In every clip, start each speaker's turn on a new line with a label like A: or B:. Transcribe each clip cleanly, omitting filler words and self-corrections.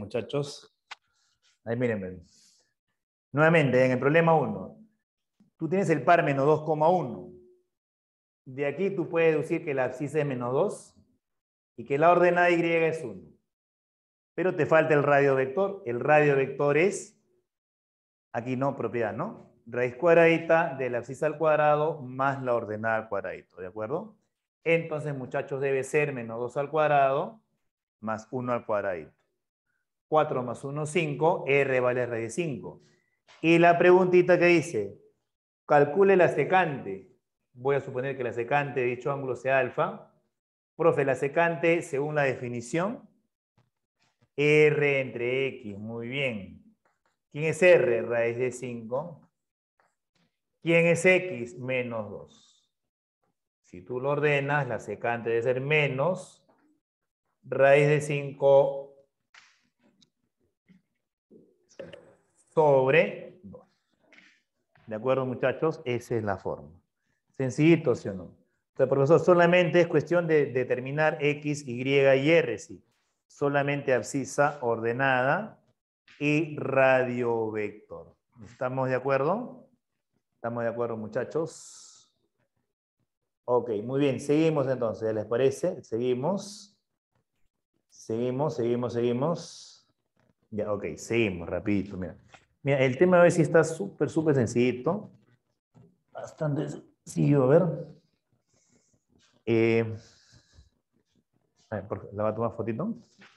A: Muchachos. Ahí mírenme. Nuevamente, en el problema 1, tú tienes el par menos 2,1. De aquí tú puedes deducir que la abscisa es menos 2 y que la ordenada Y es 1. Pero te falta el radio vector. El radio vector es, aquí no, propiedad, ¿no? Raíz cuadradita de la abscisa al cuadrado más la ordenada al cuadradito, ¿de acuerdo? Entonces, muchachos, debe ser menos 2 al cuadrado más 1 al cuadradito. 4 más 1, 5. R vale raíz de 5. Y la preguntita que dice, calcule la secante. Voy a suponer que la secante de dicho ángulo sea alfa. Profe, la secante, según la definición, R entre X. Muy bien. ¿Quién es R? Raíz de 5. ¿Quién es X? Menos 2. Si tú lo ordenas, la secante debe ser menos raíz de 5 sobre 2. ¿De acuerdo, muchachos? Esa es la forma. Sencillito, ¿sí o no? O sea, profesor, solamente es cuestión de determinar X, Y y R, sí. Solamente abscisa ordenada y radio vector. ¿Estamos de acuerdo? ¿Estamos de acuerdo, muchachos? Ok, muy bien. Seguimos entonces, ¿les parece? Seguimos. Seguimos. Ya, ok, seguimos, rapidito, mira. Mira, el tema de hoy sí está súper sencillito. Bastante sencillo, a ver. ¿La va a tomar fotito?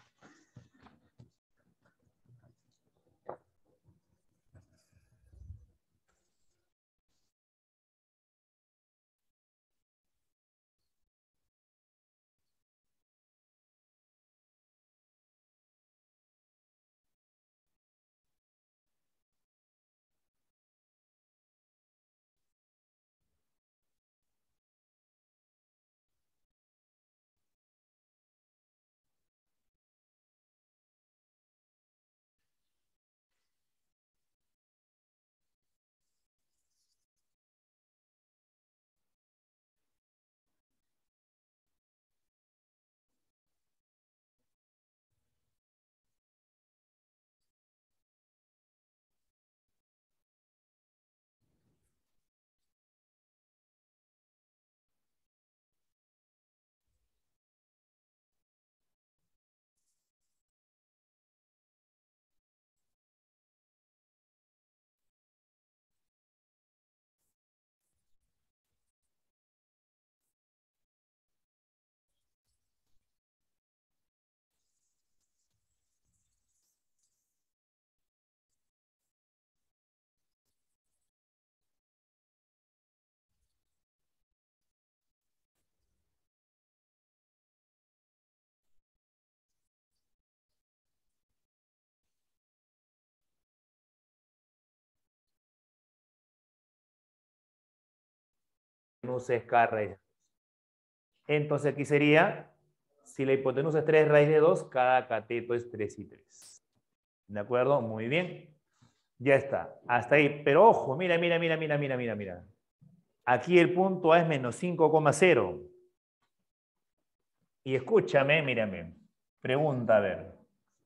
A: Hipotenusa es K raíz. Entonces aquí sería, si la hipotenusa es 3 raíz de 2, cada cateto es 3 y 3. ¿De acuerdo? Muy bien. Ya está. Hasta ahí. Pero ojo, mira. Aquí el punto A es menos 5,0. Y escúchame, mírame. Pregunta, a ver.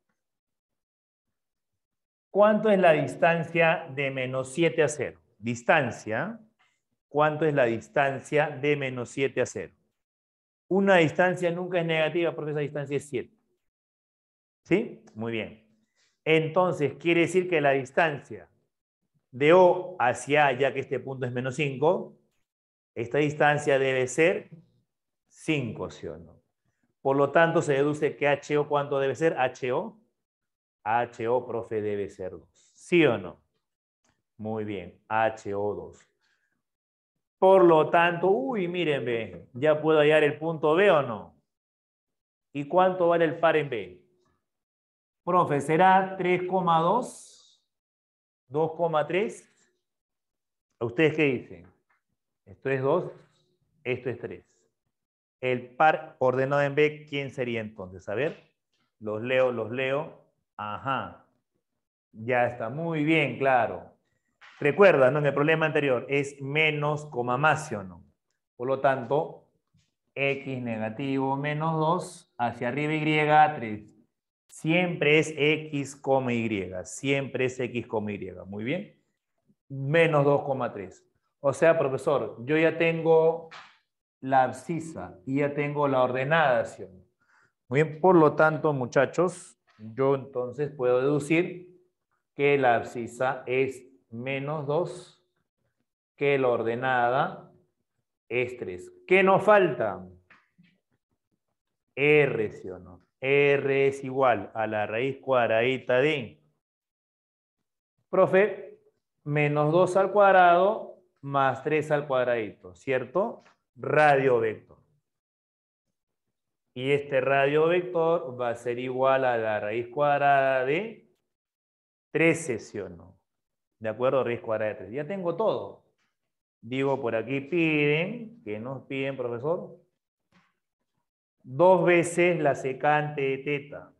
A: ¿Cuánto es la distancia de menos 7 a 0? Distancia. ¿Cuánto es la distancia de menos 7 a 0? Una distancia nunca es negativa porque esa distancia es 7. ¿Sí? Muy bien. Entonces, quiere decir que la distancia de O hacia A, ya que este punto es menos 5, esta distancia debe ser 5, ¿sí o no? Por lo tanto, se deduce que HO, ¿cuánto debe ser? HO. HO, profe, debe ser 2. ¿Sí o no? Muy bien. HO2. Por lo tanto, mírenme, ya puedo hallar el punto B o no. ¿Y cuánto vale el par en B? Profe, ¿será 3,2? ¿2,3? ¿Ustedes qué dicen? Esto es 2, esto es 3. El par ordenado en B, ¿quién sería entonces? A ver, los leo. Ajá. Ya está, muy bien, claro. Recuerda, ¿no? En el problema anterior es menos, coma más, ¿sí o no? Por lo tanto, X negativo menos 2, hacia arriba Y 3. Siempre es X, Y. Siempre es X, Y. Muy bien. Menos 2,3. O sea, profesor, yo ya tengo la abscisa y ya tengo la ordenación. Muy bien, por lo tanto, muchachos, yo entonces puedo deducir que la abscisa es menos 2, que la ordenada es 3. ¿Qué nos falta? R, ¿sí o no? R es igual a la raíz cuadradita de, profe, menos 2 al cuadrado más 3 al cuadradito, ¿cierto? Radio vector. Y este radio vector va a ser igual a la raíz cuadrada de 13, ¿sí o no? ¿De acuerdo? Raíz cuadrada de 3. Ya tengo todo. Digo, por aquí piden, ¿qué nos piden, profesor? 2 veces la secante de teta.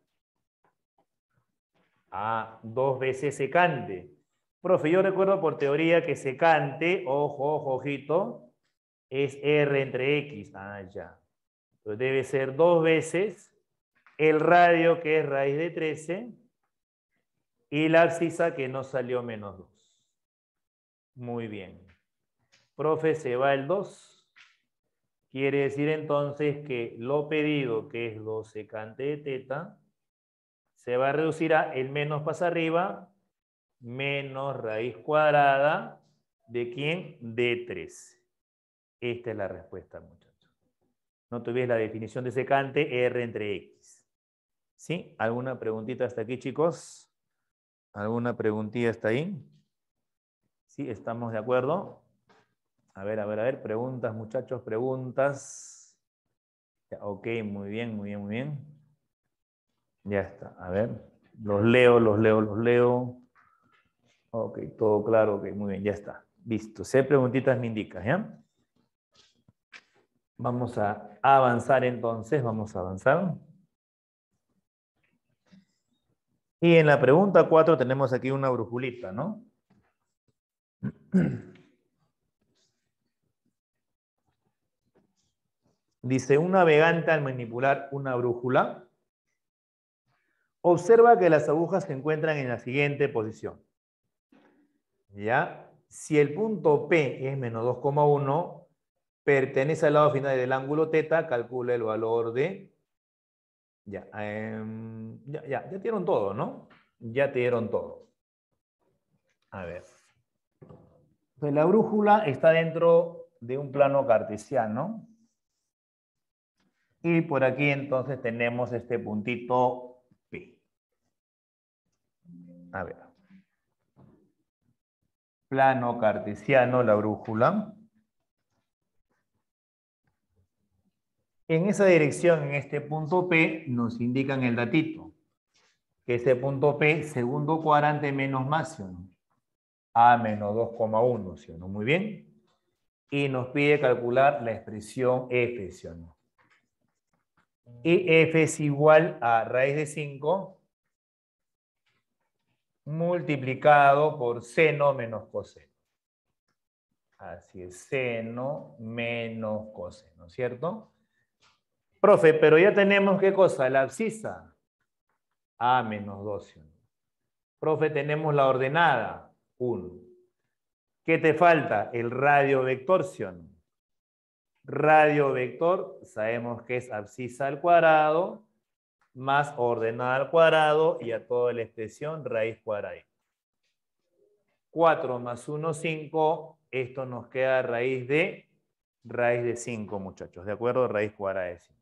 A: 2 veces secante. Profe, yo recuerdo por teoría que secante, ojo, ojito, es R entre X. Ya. Entonces debe ser 2 veces el radio, que es raíz de 13, y la abscisa, que no salió menos 2. Muy bien. Profe, se va el 2. Quiere decir entonces que lo pedido, que es 2 secante de teta, se va a reducir a el menos pasa arriba, menos raíz cuadrada, ¿de quién? De 13. Esta es la respuesta, muchachos. No tuvieras la definición de secante, R entre X. ¿Sí? ¿Alguna preguntita hasta aquí, chicos? ¿Alguna preguntilla hasta ahí? ¿Sí? ¿Estamos de acuerdo? A ver. Preguntas, muchachos, preguntas. Ya, ok, muy bien. Ya está. A ver. Los leo. Ok, todo claro. Ok, muy bien, ya está. Listo. Si hay preguntitas, me indicas, ¿ya? Vamos a avanzar entonces. Vamos a avanzar. Y en la pregunta 4 tenemos aquí una brujulita, ¿no? Dice, un navegante al manipular una brújula observa que las agujas se encuentran en la siguiente posición. ¿Ya? Si el punto P es menos 2,1, pertenece al lado final del ángulo θ, calcula el valor de... Ya te dieron todo, ¿no? Ya te dieron todo. A ver. Pues la brújula está dentro de un plano cartesiano. Y por aquí entonces tenemos este puntito P. A ver. Plano cartesiano, la brújula. En esa dirección, en este punto P, nos indican el datito. Que ese punto P, segundo cuadrante menos máximo. A menos 2,1, ¿sí o no? Muy bien. Y nos pide calcular la expresión F, ¿sí o no? Y F es igual a raíz de 5 multiplicado por seno menos coseno. Así es, seno menos coseno, ¿cierto? Profe, pero ya tenemos, ¿qué cosa? La abscisa. A menos 2. Profe, tenemos la ordenada. 1. ¿Qué te falta? El radio vector, ¿sí o no? Radio vector, sabemos que es abscisa al cuadrado más ordenada al cuadrado y a toda la expresión raíz cuadrada. 4 más 1, 5. Esto nos queda raíz de 5, muchachos. ¿De acuerdo? Raíz cuadrada de 5.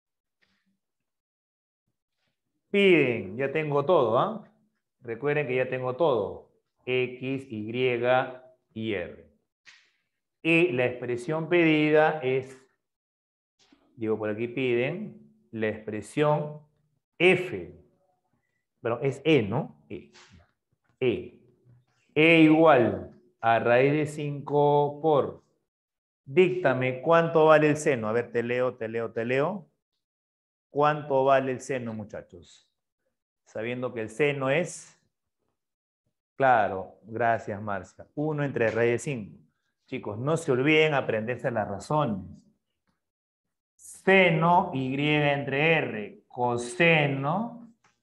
A: Piden, ya tengo todo, ¿ah? Recuerden que ya tengo todo. X, Y y R. Y la expresión pedida es, digo por aquí piden, la expresión F. Bueno, es E, ¿no? E. E igual a raíz de 5 por, díctame, ¿cuánto vale el seno? A ver, te leo. ¿Cuánto vale el seno, muchachos? Sabiendo que el seno es, claro, gracias, Marcia, 1 entre raíz de 5. Chicos, no se olviden aprenderse las razones. Seno Y entre R, coseno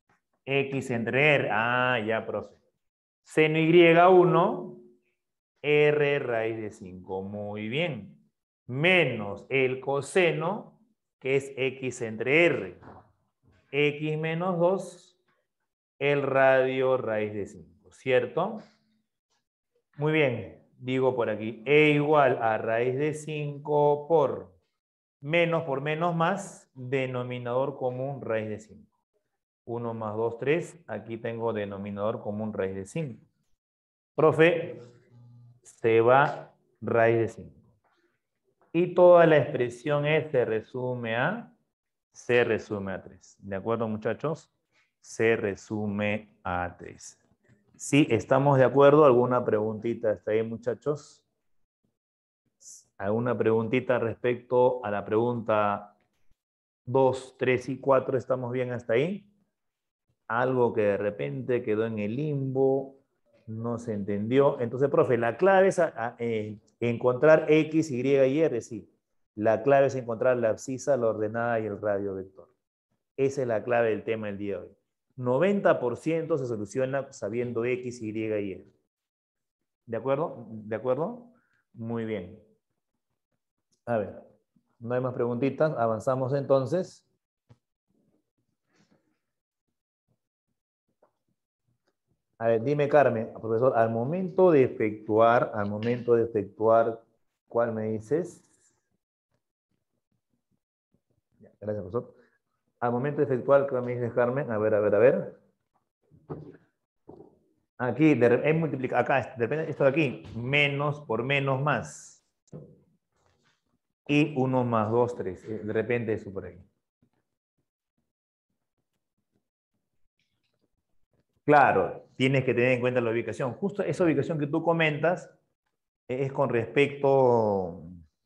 A: X entre R. Ah, ya, profe. Seno Y1, R raíz de 5. Muy bien. Menos el coseno, que es X entre R. X menos 2, el radio raíz de 5. ¿Cierto? Muy bien. Digo por aquí. E igual a raíz de 5 por menos más, denominador común raíz de 5. 1 más 2, 3. Aquí tengo denominador común raíz de 5. Profe, se va raíz de 5. Y toda la expresión se resume a 3. ¿De acuerdo, muchachos? Se resume a 3. ¿Sí? ¿Estamos de acuerdo? ¿Alguna preguntita hasta ahí, muchachos? ¿Alguna preguntita respecto a la pregunta 2, 3 y 4? ¿Estamos bien hasta ahí? Algo que de repente quedó en el limbo, no se entendió. Entonces, profe, la clave es encontrar X, Y y R, sí. La clave es encontrar la abscisa, la ordenada y el radio vector. Esa es la clave del tema del día de hoy. 90% se soluciona sabiendo X, Y y R. ¿De acuerdo? ¿De acuerdo? Muy bien. A ver, no hay más preguntitas. Avanzamos entonces. A ver, dime, Carmen, profesor, al momento de efectuar, ¿cuál me dices? Ya, gracias, profesor. Al momento de efectuar, ¿cuál me dices, Carmen? A ver. Aquí, es multiplicar, acá, depende, esto de aquí, menos por menos más. Y 1 más 2, 3. De repente eso por ahí. Claro, tienes que tener en cuenta la ubicación. Justo esa ubicación que tú comentas es con respecto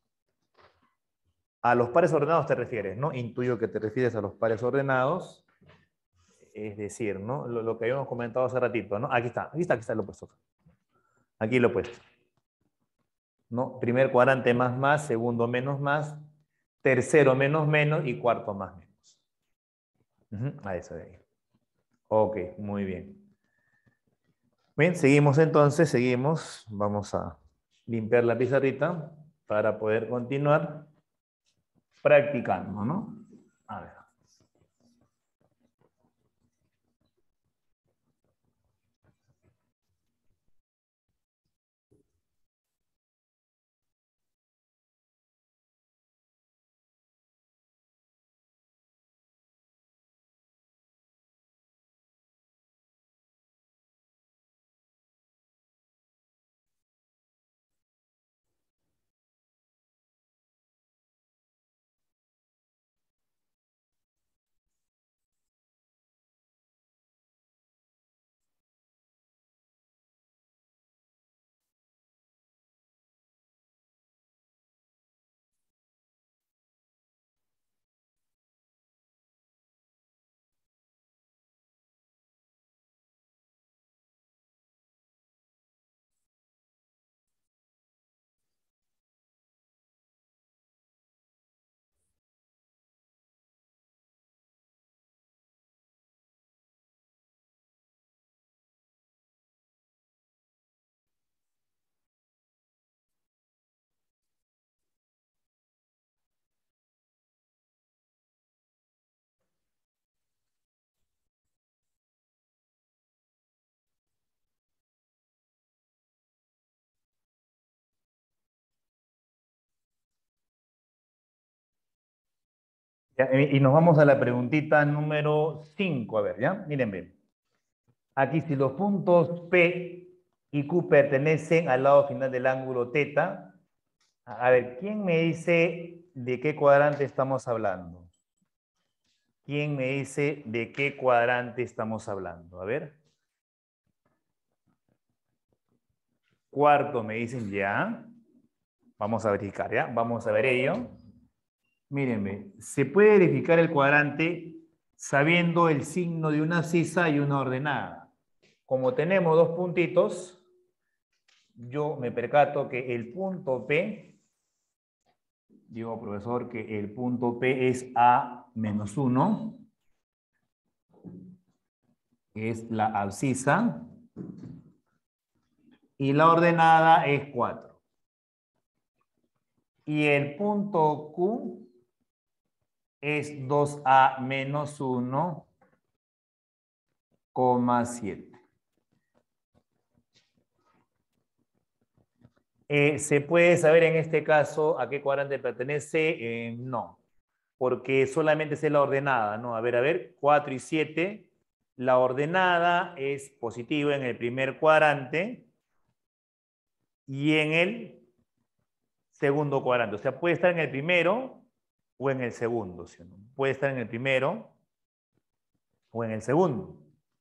A: a los pares ordenados te refieres, ¿no? Intuyo que te refieres a los pares ordenados, es decir, ¿no? Lo que habíamos comentado hace ratito, ¿no? Aquí está lo opuesto. Aquí lo opuesto. ¿No? Primer cuadrante más, segundo más, tercero menos y cuarto más menos. A eso de ahí. Ok, muy bien. Bien, seguimos entonces, seguimos. Vamos a limpiar la pizarrita para poder continuar practicando, ¿no? A ver. Ya, y nos vamos a la preguntita número 5. A ver, ¿ya? Miren bien. Aquí, si los puntos P y Q pertenecen al lado final del ángulo θ, a ver, ¿quién me dice de qué cuadrante estamos hablando? ¿Quién me dice de qué cuadrante estamos hablando? A ver. Cuarto me dicen ya. Vamos a verificar, ¿ya? Vamos a ver ello. Mírenme, se puede verificar el cuadrante sabiendo el signo de una abscisa y una ordenada. Como tenemos dos puntitos, yo me percato que el punto P, digo, profesor, que el punto P es A menos 1. es la abscisa. Y la ordenada es 4. Y el punto Q es 2A menos 1,7. ¿Se puede saber en este caso a qué cuadrante pertenece? No, porque solamente es la ordenada, ¿no? A ver, 4 y 7. La ordenada es positiva en el primer cuadrante y en el segundo cuadrante. O sea, puede estar en el primero o en el segundo, ¿sí o no? Puede estar en el primero o en el segundo.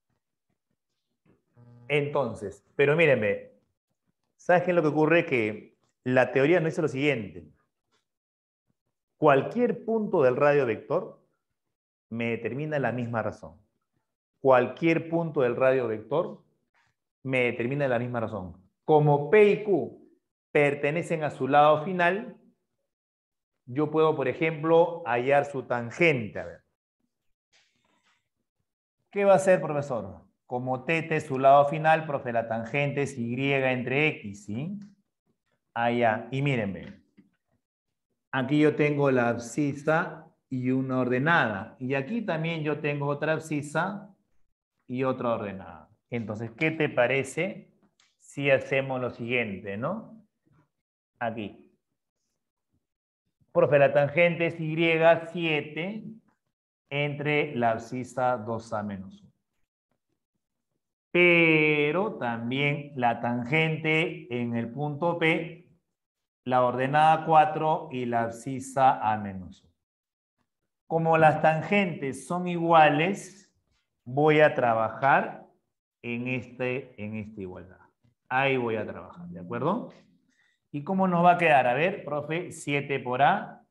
A: Entonces, pero mírenme, ¿sabes qué es lo que ocurre? Que la teoría nos dice lo siguiente. Cualquier punto del radio vector me determina la misma razón. Cualquier punto del radio vector me determina la misma razón. Como P y Q pertenecen a su lado final, yo puedo, por ejemplo, hallar su tangente. A ver. ¿Qué va a hacer, profesor? Como θ es su lado final, profe, la tangente es Y entre X, ¿sí? Allá. Y mírenme. Aquí yo tengo la abscisa y una ordenada. Y aquí también yo tengo otra abscisa y otra ordenada. Entonces, ¿qué te parece si hacemos lo siguiente, no? Aquí. Profe, la tangente es Y7 entre la abscisa 2A menos 1. Pero también la tangente en el punto P, la ordenada 4 y la abscisa A menos 1. Como las tangentes son iguales, voy a trabajar en esta igualdad. Ahí voy a trabajar, ¿de acuerdo? ¿Y cómo nos va a quedar? A ver, profe, 7 por A,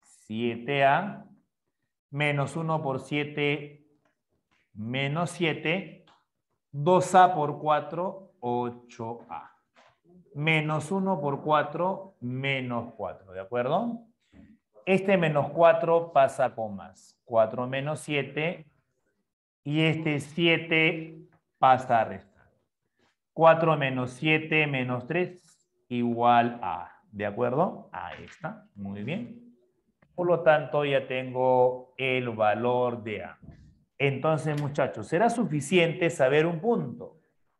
A: 7A, menos 1 por 7, menos 7, 2A por 4, 8A. Menos 1 por 4, menos 4, ¿de acuerdo? Este menos 4 pasa con más. 4 menos 7 y este 7 pasa a restar. 4 menos 7 menos 3 igual a. ¿De acuerdo? Ahí está. Muy bien. Por lo tanto, ya tengo el valor de A. Entonces, muchachos, ¿será suficiente saber un punto?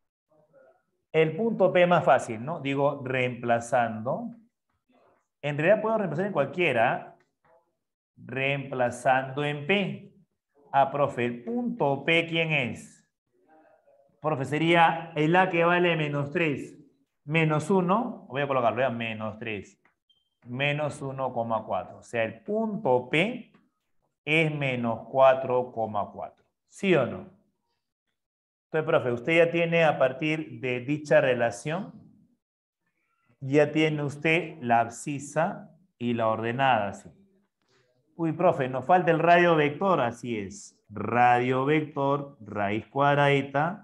A: El punto P es más fácil, ¿no? Digo, reemplazando. En realidad puedo reemplazar en cualquiera. Reemplazando en P. Ah, profe, el punto P, ¿quién es? Profe, sería el A que vale menos 3. Menos 1, voy a colocarlo, vean, menos 3. Menos 1,4. O sea, el punto P es menos 4,4. ¿Sí o no? Entonces, profe, usted ya tiene a partir de dicha relación, ya tiene usted la abscisa y la ordenada, ¿sí? Uy, profe, nos falta el radio vector, así es. Radio vector, raíz cuadradita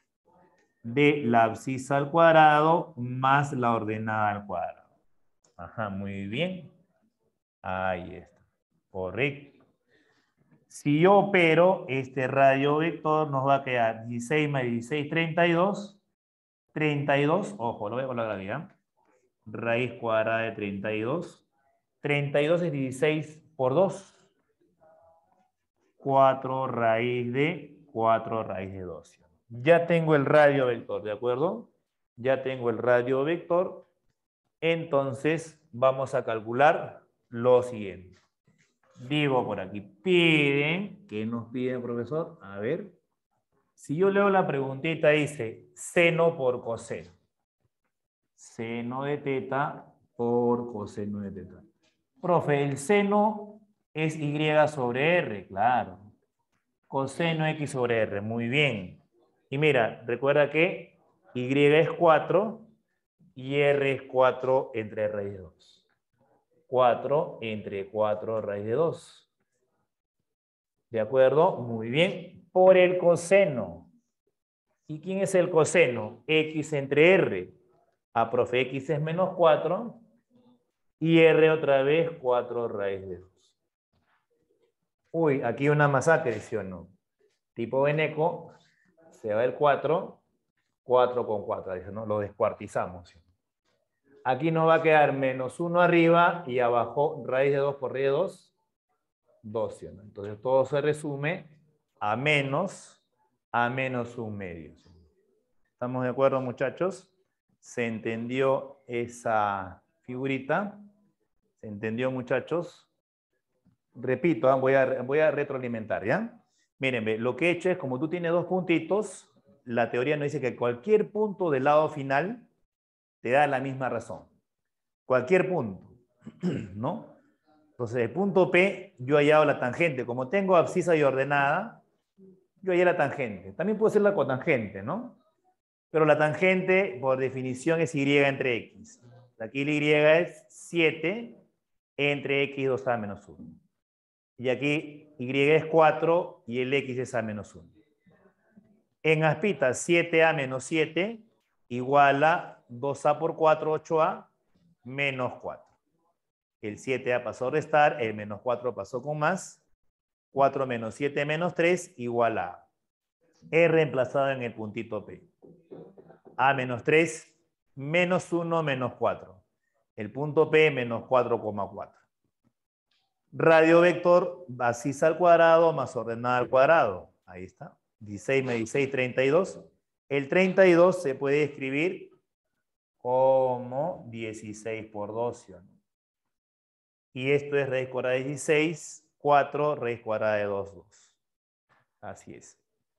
A: de la abscisa al cuadrado más la ordenada al cuadrado. Ajá, muy bien. Ahí está. Correcto. Si yo opero este radio vector, nos va a quedar 16 más 16, 32. 32, ojo, lo voy a colocar aquí, ¿eh? Raíz cuadrada de 32. 32 es 16 por 2. 4 raíz de 4 raíz de 2. Ya tengo el radio vector, ¿de acuerdo? Ya tengo el radio vector. Entonces, vamos a calcular lo siguiente. Digo por aquí, piden, ¿qué nos piden, profesor? A ver, si yo leo la preguntita, dice seno por coseno. Seno de teta por coseno de teta. Profe, el seno es Y sobre R, claro. Coseno X sobre R, muy bien. Y mira, recuerda que Y es 4 y R es 4 entre raíz de 2. 4 entre 4 raíz de 2. ¿De acuerdo? Muy bien. Por el coseno. ¿Y quién es el coseno? X entre R. A profe, X es menos 4 y R otra vez 4 raíz de 2. Uy, aquí una masacre, ¿sí o no? Tipo Beneco. Se va el 4, 4 con 4, dice, ¿no? Lo descuartizamos. ¿Sí? Aquí nos va a quedar menos 1 arriba y abajo raíz de 2 por raíz de 2, 2. ¿Sí? ¿No? Entonces todo se resume a menos 1/2. ¿Sí? ¿Estamos de acuerdo, muchachos? ¿Se entendió esa figurita? ¿Se entendió, muchachos? Repito, voy a retroalimentar, ¿ya? Miren, ve, lo que he hecho es, como tú tienes 2 puntitos, la teoría nos dice que cualquier punto del lado final te da la misma razón. Cualquier punto, ¿no? Entonces, el punto P, yo he hallado la tangente. Como tengo abscisa y ordenada, yo hallé la tangente. También puedo hacer la cotangente, ¿no? Pero la tangente, por definición, es Y entre X. Aquí la Y es 7 entre X 2A menos 1. Y aquí Y es 4 y el X es A menos 1. En Aspita, 7A menos 7 igual a 2A por 4, 8A menos 4. El 7A pasó a restar, el menos 4 pasó con más. 4 menos 7 menos 3 igual a A. He reemplazado en el puntito P. A menos 3 menos 1 menos 4. El punto P menos 4,4. Radio vector, abscisa al cuadrado más ordenada al cuadrado. Ahí está. 16 más 16, 32. El 32 se puede escribir como 16 por 2. ¿No? Y esto es raíz cuadrada de 16, 4 raíz cuadrada de 2, 2. Así es.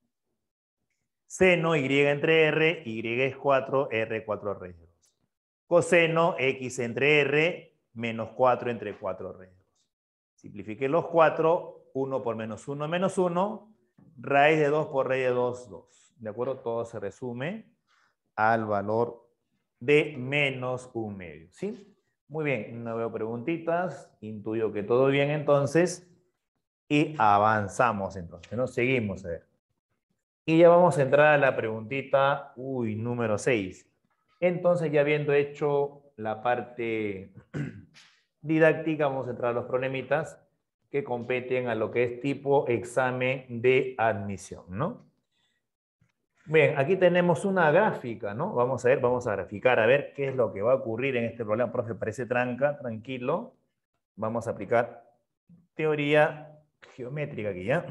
A: Seno Y entre R, Y es 4, R 4 raíz de 2. Coseno X entre R, menos 4 entre 4 raíz de 2. Simplifique los 4, 1 por menos 1, menos 1, raíz de 2 por raíz de 2, 2. ¿De acuerdo? Todo se resume al valor de menos 1/2. ¿Sí? Muy bien, no veo preguntitas, intuyo que todo bien entonces, y avanzamos entonces, ¿no? Seguimos, a ver. Y ya vamos a entrar a la preguntita, número 6. Entonces, ya habiendo hecho la parte didáctica, vamos a entrar a los problemitas que competen a lo que es tipo examen de admisión, ¿no? Bien, aquí tenemos una gráfica, ¿no? Vamos a ver, vamos a graficar a ver qué es lo que va a ocurrir en este problema. Profe, parece tranca, tranquilo. Vamos a aplicar teoría geométrica aquí, ¿ya?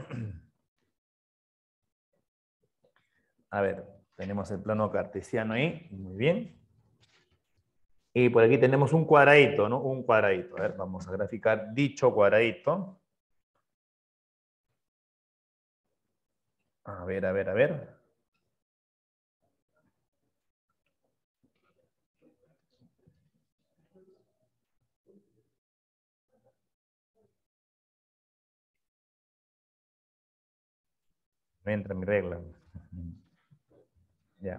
A: A ver, tenemos el plano cartesiano ahí, muy bien. Y por aquí tenemos un cuadradito, ¿no? Un cuadradito. A ver, vamos a graficar dicho cuadradito. A ver, a ver, a ver. Me entra mi regla. Ya.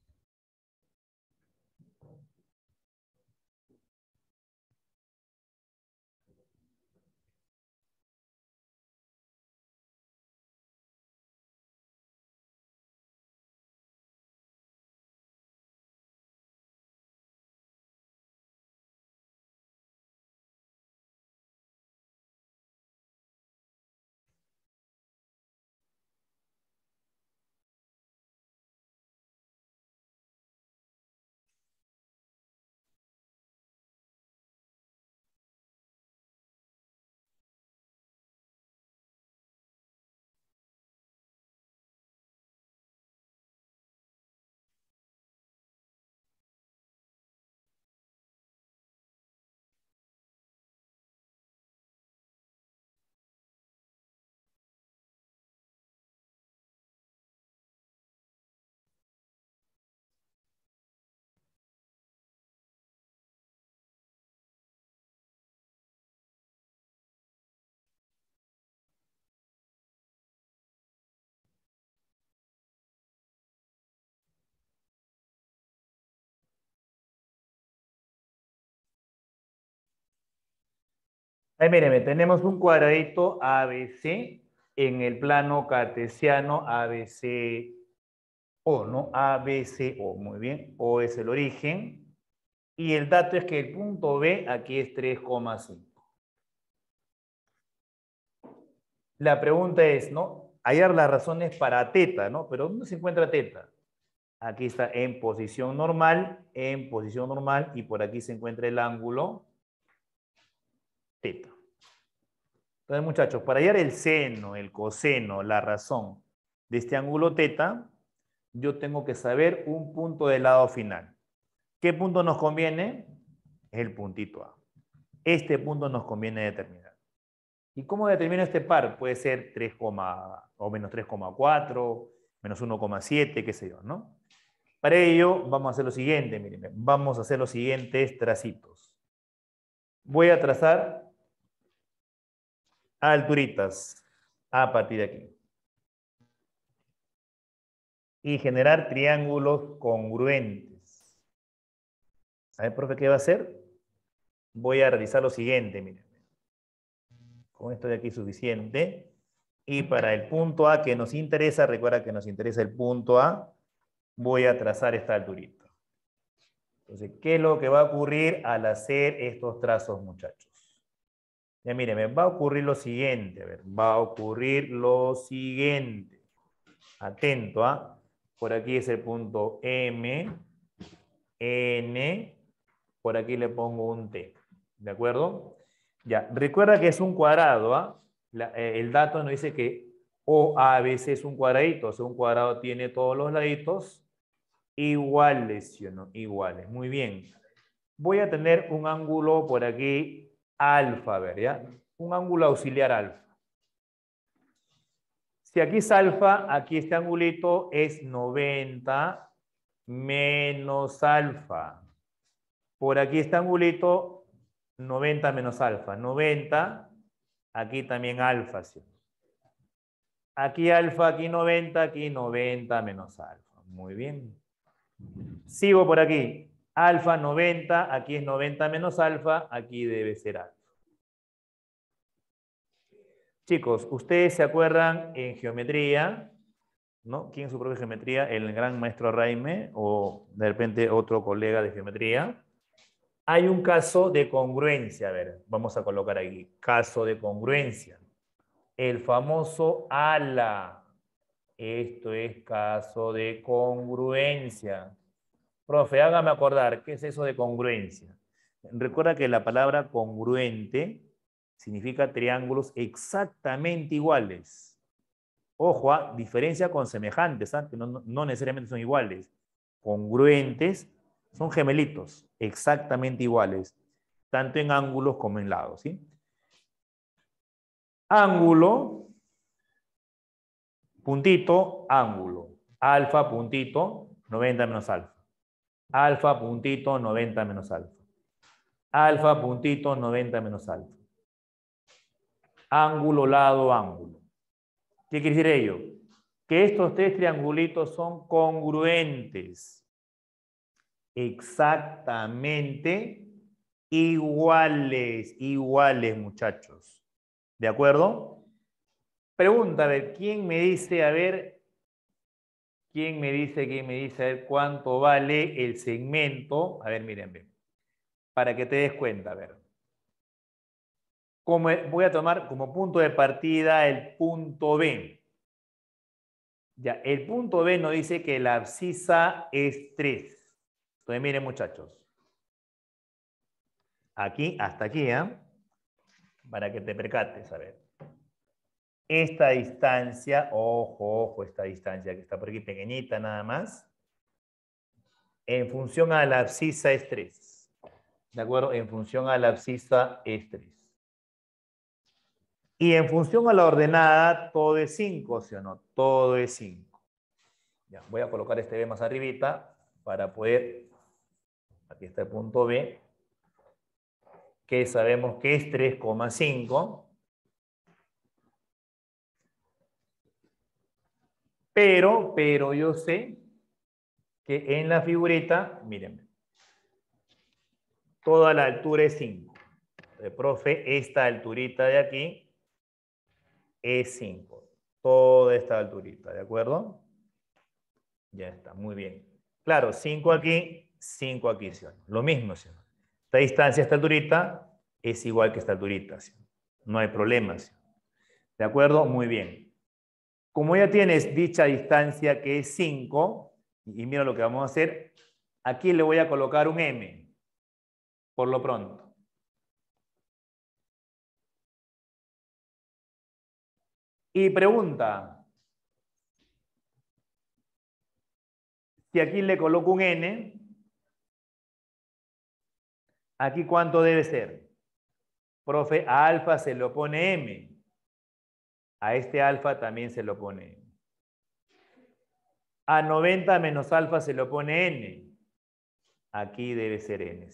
A: Ahí mírenme, tenemos un cuadradito ABC en el plano cartesiano ABCO, ¿no? ABCO, muy bien. O es el origen. Y el dato es que el punto B aquí es 3,5. La pregunta es, ¿no? hallar las razones para teta, ¿no? Pero ¿dónde se encuentra teta? Aquí está en posición normal, y por aquí se encuentra el ángulo teta. Entonces, muchachos, para hallar el seno, el coseno, la razón de este ángulo teta, yo tengo que saber un punto del lado final. ¿Qué punto nos conviene? Es el puntito A. Este punto nos conviene determinar. ¿Y cómo determino este par? Puede ser 3, o menos 3,4, menos 1,7, qué sé yo, ¿no? Para ello, vamos a hacer lo siguiente, miren, vamos a hacer los siguientes tracitos. Voy a trazar alturitas a partir de aquí. Y generar triángulos congruentes. A ver, profe, ¿qué va a hacer? Voy a realizar lo siguiente, miren. Con esto de aquí es suficiente. Y para el punto A que nos interesa, recuerda que nos interesa el punto A, voy a trazar esta alturita. Entonces, ¿qué es lo que va a ocurrir al hacer estos trazos, muchachos? Ya miren, me va a ocurrir lo siguiente, a ver, va a ocurrir lo siguiente. Atento, ¿ah? Por aquí es el punto M, N, por aquí le pongo un T, ¿de acuerdo? Ya, recuerda que es un cuadrado, ¿ah? El dato nos dice que OABC es un cuadradito, o sea, un cuadrado tiene todos los laditos iguales, ¿sí o no? Iguales, muy bien. Voy a tener un ángulo por aquí alfa, a ver, ¿ya? Un ángulo auxiliar alfa. Si aquí es alfa, aquí este angulito es 90 menos alfa. Por aquí este angulito, 90 menos alfa. 90, aquí también alfa, ¿sí? Aquí alfa, aquí 90 menos alfa. Muy bien. Sigo por aquí. Alfa 90, aquí es 90 menos alfa, aquí debe ser alfa. Chicos, ¿ustedes se acuerdan en geometría, ¿no? ¿Quién es su propia geometría? El gran maestro Raime o de repente otro colega de geometría. Hay un caso de congruencia, a ver, vamos a colocar aquí, caso de congruencia. El famoso ala. Esto es caso de congruencia. Profe, hágame acordar, ¿qué es eso de congruencia? Recuerda que la palabra congruente significa triángulos exactamente iguales. Ojo, diferencia con semejantes, que no necesariamente son iguales. Congruentes son gemelitos, exactamente iguales, tanto en ángulos como en lados, ¿sí? Ángulo, puntito, ángulo. Alfa, puntito, 90 menos alfa. Alfa, puntito, 90 menos alfa. Alfa, puntito, 90 menos alfa. Ángulo, lado, ángulo. ¿Qué quiere decir ello? Que estos tres triangulitos son congruentes. Exactamente iguales, muchachos. ¿De acuerdo? Pregunta, a ver, ¿quién me dice, a ver, quién me dice, a ver, cuánto vale el segmento? A ver, miren, ven, para que te des cuenta, a ver. Voy a tomar como punto de partida el punto B. Ya, el punto B nos dice que la abscisa es 3. Entonces, miren, muchachos. Aquí, hasta aquí, ¿eh? Para que te percates, a ver. Esta distancia, ojo, esta distancia que está por aquí pequeñita nada más, en función a la abscisa es 3. ¿De acuerdo? En función a la abscisa es 3. Y en función a la ordenada, todo es 5, ¿sí o no? Todo es 5. Ya, voy a colocar este B más arribita para poder, aquí está el punto B, que sabemos que es 3,5. Pero yo sé que en la figurita, miren, toda la altura es 5. Profe, esta alturita de aquí es 5. Toda esta alturita, ¿de acuerdo? Ya está, muy bien. Claro, 5 aquí, 5 aquí, ¿sí? Lo mismo, ¿sí? Esta distancia, esta alturita, es igual que esta alturita, ¿sí? No hay problema, ¿sí? ¿De acuerdo? Muy bien. Como ya tienes dicha distancia que es 5, y mira lo que vamos a hacer, aquí le voy a colocar un m, por lo pronto. Y pregunta, si aquí le coloco un n, ¿aquí cuánto debe ser? Profe, a alfa se lo pone m. A este alfa también se lo pone m. A 90 menos alfa se lo pone n. Aquí debe ser n,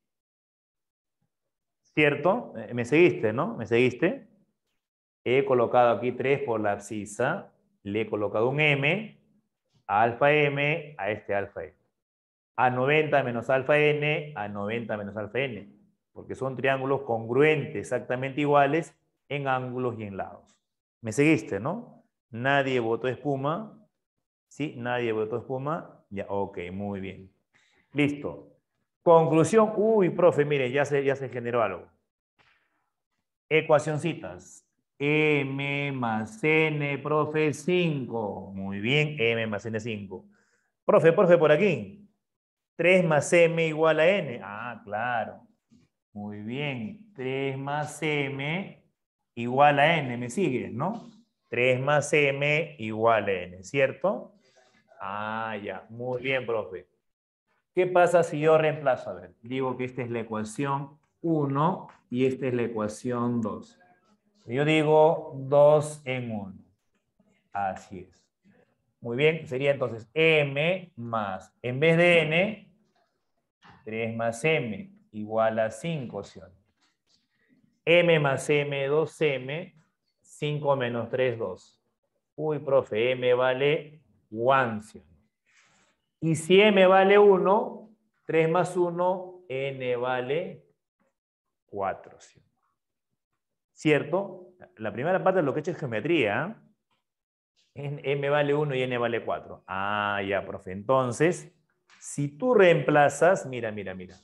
A: ¿cierto? ¿Me seguiste, no? ¿Me seguiste? He colocado aquí 3 por la abscisa. Le he colocado un m, a alfa m, a este alfa m. A 90 menos alfa n, a 90 menos alfa n. Porque son triángulos congruentes, exactamente iguales, en ángulos y en lados. ¿Me seguiste, no? Nadie votó espuma. ¿Sí? Nadie votó espuma. Ya, ok, muy bien. Listo. Conclusión. Uy, profe, mire, ya se generó algo. Ecuacioncitas. M más N, profe, 5. Muy bien, M más N, 5. Profe, por aquí. 3 más M igual a N. Ah, claro. Muy bien. 3 más M igual a N. ¿Me sigues, no? 3 más M igual a N, ¿cierto? Ah, ya. Muy bien, profe. ¿Qué pasa si yo reemplazo? A ver, digo que esta es la ecuación 1 y esta es la ecuación 2. Yo digo 2 en 1. Así es. Muy bien, sería entonces M más, en vez de N, 3 más M igual a 5, ¿sí? M más M, 2M, 5 menos 3, 2. Uy, profe, M vale 1, ¿sí? Y si M vale 1, 3 más 1, N vale 4, ¿sí? ¿Cierto? La primera parte de lo que he hecho es geometría. M vale 1 y N vale 4. Ah, ya, profe. Entonces, si tú reemplazas, mira.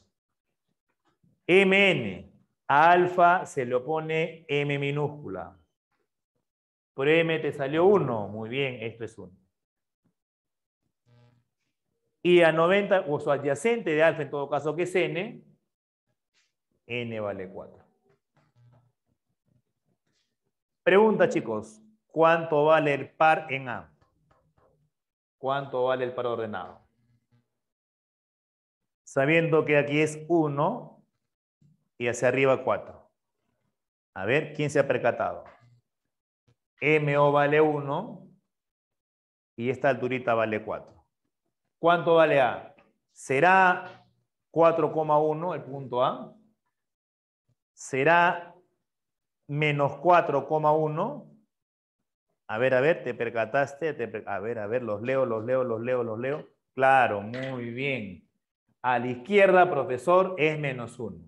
A: Mn, a alfa se le opone M minúscula. Por M te salió 1. Muy bien, esto es 1. Y a 90, o su adyacente de alfa, en todo caso que es N, N vale 4. Pregunta, chicos, ¿cuánto vale el par en A? ¿Cuánto vale el par ordenado? Sabiendo que aquí es 1 y hacia arriba 4. A ver, ¿quién se ha percatado? MO vale 1 y esta alturita vale 4. ¿Cuánto vale A? ¿Será 4,1 el punto A? ¿Será menos 4,1? A ver, ¿te percataste? A ver, los leo. Claro, muy bien. A la izquierda, profesor, es menos 1.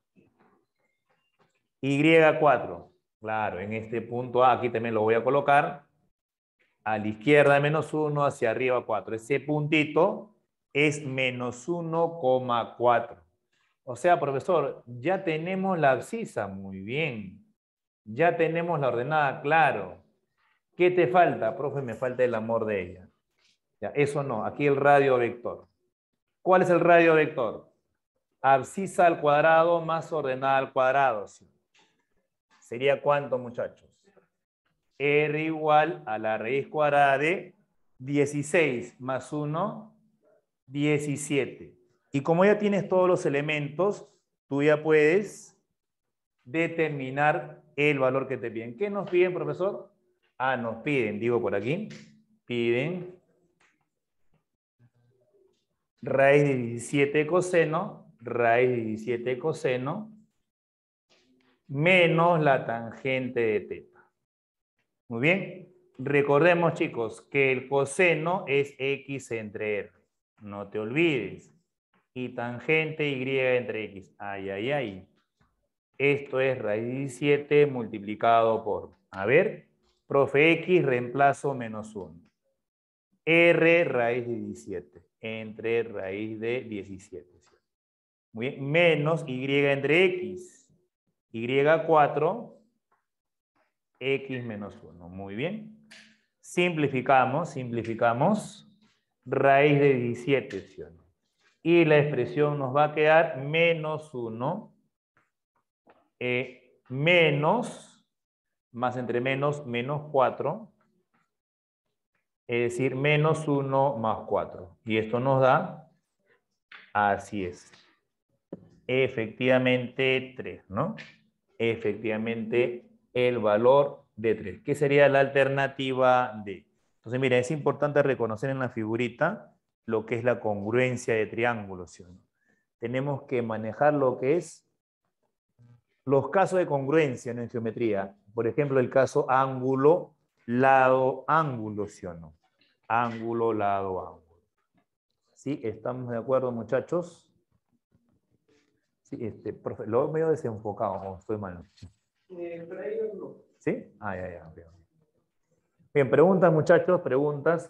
A: Y4. Claro, en este punto A, aquí también lo voy a colocar. A la izquierda menos 1, hacia arriba 4. Ese puntito es menos 1,4. O sea, profesor, ya tenemos la abscisa. Muy bien. Ya tenemos la ordenada, claro. ¿Qué te falta? Profe, me falta el amor de ella. Ya, eso no, aquí el radio vector. ¿Cuál es el radio vector? Abscisa al cuadrado más ordenada al cuadrado. ¿Sí? ¿Sería cuánto, muchachos? R igual a la raíz cuadrada de 16 más 1, 17. Y como ya tienes todos los elementos, tú ya puedes determinar el valor que te piden. ¿Qué nos piden, profesor? Ah, nos piden, digo por aquí, piden raíz de 17 coseno, menos la tangente de teta. Muy bien. Recordemos, chicos, que el coseno es X entre R. No te olvides. Y tangente Y entre X. Ay. Esto es raíz de 17 multiplicado por, a ver, profe, X reemplazo menos 1. R raíz de 17 entre raíz de 17. Muy bien. Menos Y entre X. Y4, X menos 1. Muy bien. simplificamos, raíz de 17, ¿sí o no? Y la expresión nos va a quedar menos 1, menos, más entre menos 4, es decir, menos 1 más 4. Y esto nos da, así es, efectivamente 3, ¿no? Efectivamente el valor de 3. ¿Qué sería la alternativa D? Entonces, mira, es importante reconocer en la figurita lo que es la congruencia de triángulos, ¿sí o no? Tenemos que manejar lo que es los casos de congruencia en geometría. Por ejemplo, el caso ángulo, lado, ángulo, ¿sí o no? Ángulo, lado, ángulo. ¿Sí? ¿Estamos de acuerdo, muchachos? Sí, profe, lo veo medio desenfocado, o estoy mal. ¿Sí? Ah, ya. Okay. Bien, preguntas, muchachos, preguntas.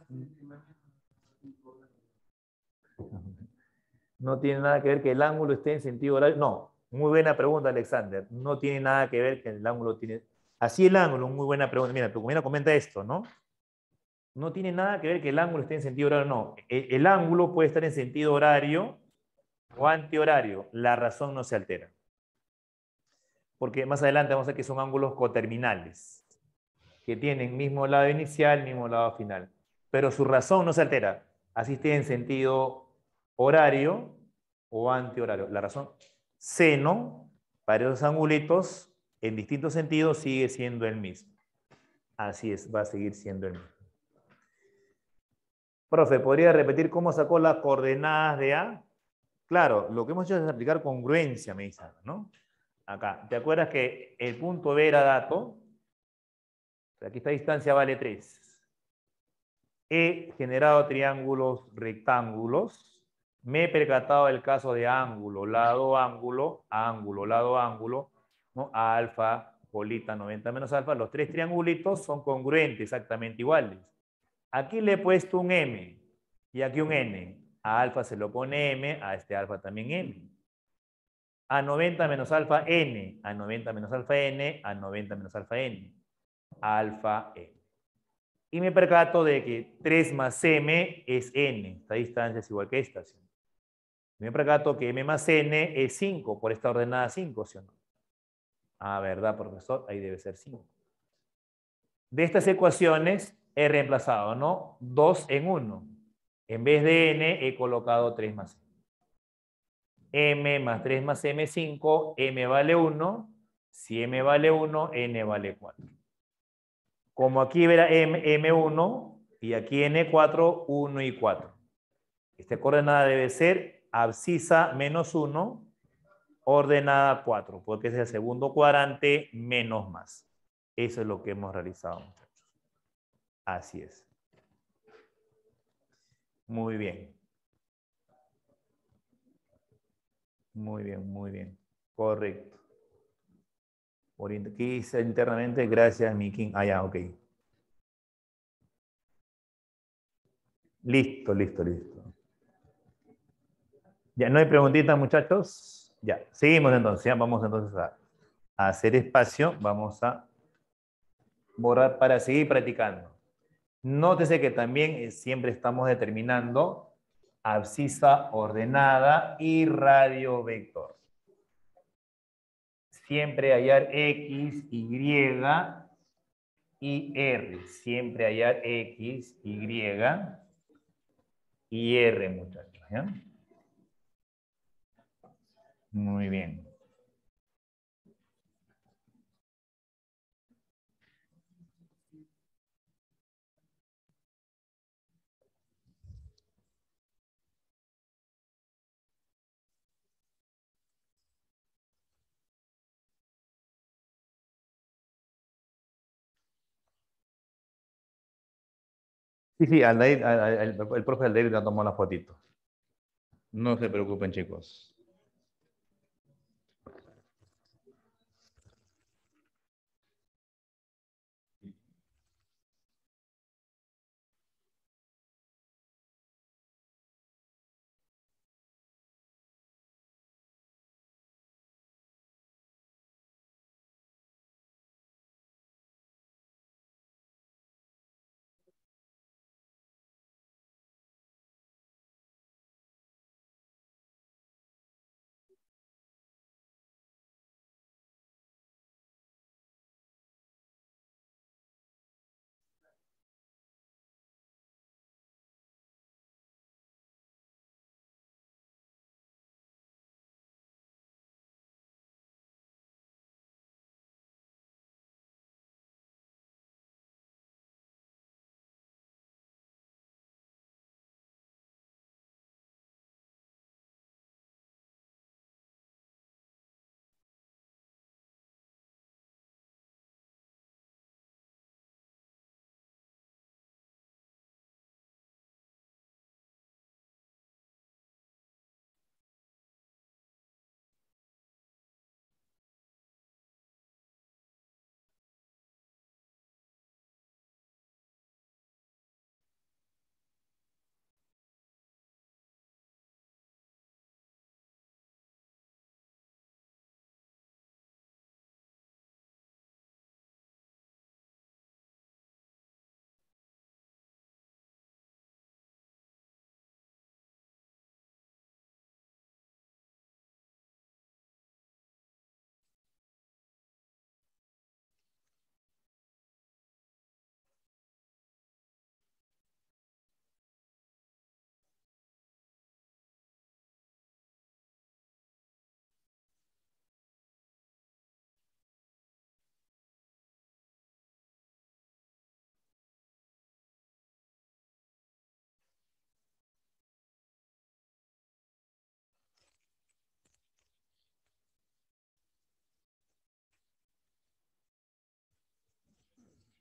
A: No tiene nada que ver que el ángulo esté en sentido horario. No, muy buena pregunta, Alexander. No tiene nada que ver que el ángulo tiene... Así el ángulo, muy buena pregunta. Mira, tu compañero comenta esto, ¿no? No tiene nada que ver que el ángulo esté en sentido horario, no. El ángulo puede estar en sentido horario o antihorario. La razón no se altera. Porque más adelante vamos a ver que son ángulos coterminales, que tienen mismo lado inicial, mismo lado final. Pero su razón no se altera. Así esté en sentido horario o antihorario. La razón seno para esos angulitos en distintos sentidos sigue siendo el mismo. Así es, va a seguir siendo el mismo. Profe, ¿podría repetir cómo sacó las coordenadas de A? Claro, lo que hemos hecho es aplicar congruencia, me dicen, ¿no? Acá, ¿te acuerdas que el punto B era dato? Aquí esta distancia vale 3. He generado triángulos rectángulos. Me he percatado del caso de ángulo, lado, ángulo, ángulo, lado, ángulo, ¿no? Alfa, bolita, 90 menos alfa. Los tres triangulitos son congruentes, exactamente iguales. Aquí le he puesto un M y aquí un N. A alfa se lo pone M, a este alfa también M. A 90 menos alfa N, a 90 menos alfa N, a 90 menos alfa N. Alfa N. Y me percato de que 3 más M es N. Esta distancia es igual que esta. ¿Sí? Me percato que M más N es 5, por esta ordenada 5, ¿sí o no? Ah, ¿verdad, profesor? Ahí debe ser 5. De estas ecuaciones he reemplazado, ¿no? 2 en 1. En vez de N he colocado 3 más M. M más 3 más M es 5, M vale 1. Si M vale 1, N vale 4. Como aquí verá M1 y aquí N4, 1 y 4. Esta coordenada debe ser abscisa menos 1, ordenada 4, porque es el segundo cuadrante menos más. Eso es lo que hemos realizado, muchachos. Así es. Muy bien. Muy bien, muy bien. Correcto. Aquí dice internamente, gracias, Mikin. Ah, ya, ok. Listo. Ya, ¿no hay preguntitas, muchachos? Ya, seguimos entonces. Ya vamos entonces a hacer espacio. Vamos a borrar para seguir practicando. Nótese que también siempre estamos determinando abscisa ordenada y radio vector. Siempre hallar X, Y y R. Siempre hallar X, Y R, muchachos. ¿Ya? Muy bien. Sí, Aldair, el profe Aldair ya tomó la fotito. No se preocupen, chicos.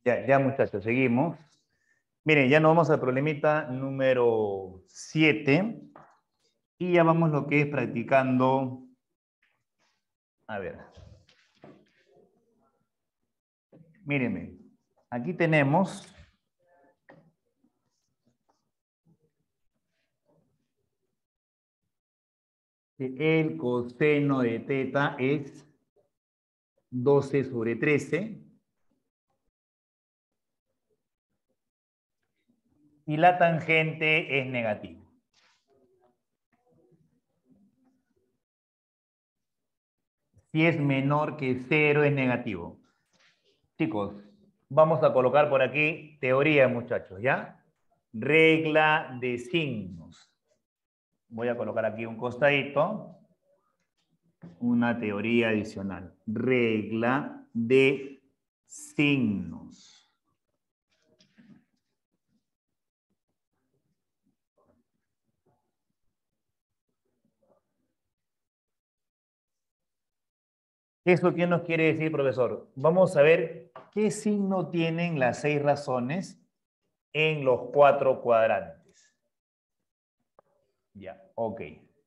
A: Ya muchachos, seguimos. Miren, ya nos vamos al problemita número 7 y ya vamos lo que es practicando. A ver. Mírenme, aquí tenemos que el coseno de teta es 12/13 y la tangente es negativa. Si es menor que 0 es negativo. Chicos, vamos a colocar por aquí teoría, muchachos, ¿ya? Regla de signos. Voy a colocar aquí un costadito. Una teoría adicional. Regla de signos. ¿Eso qué nos quiere decir, profesor? Vamos a ver qué signo tienen las 6 razones en los 4 cuadrantes. Ya, ok.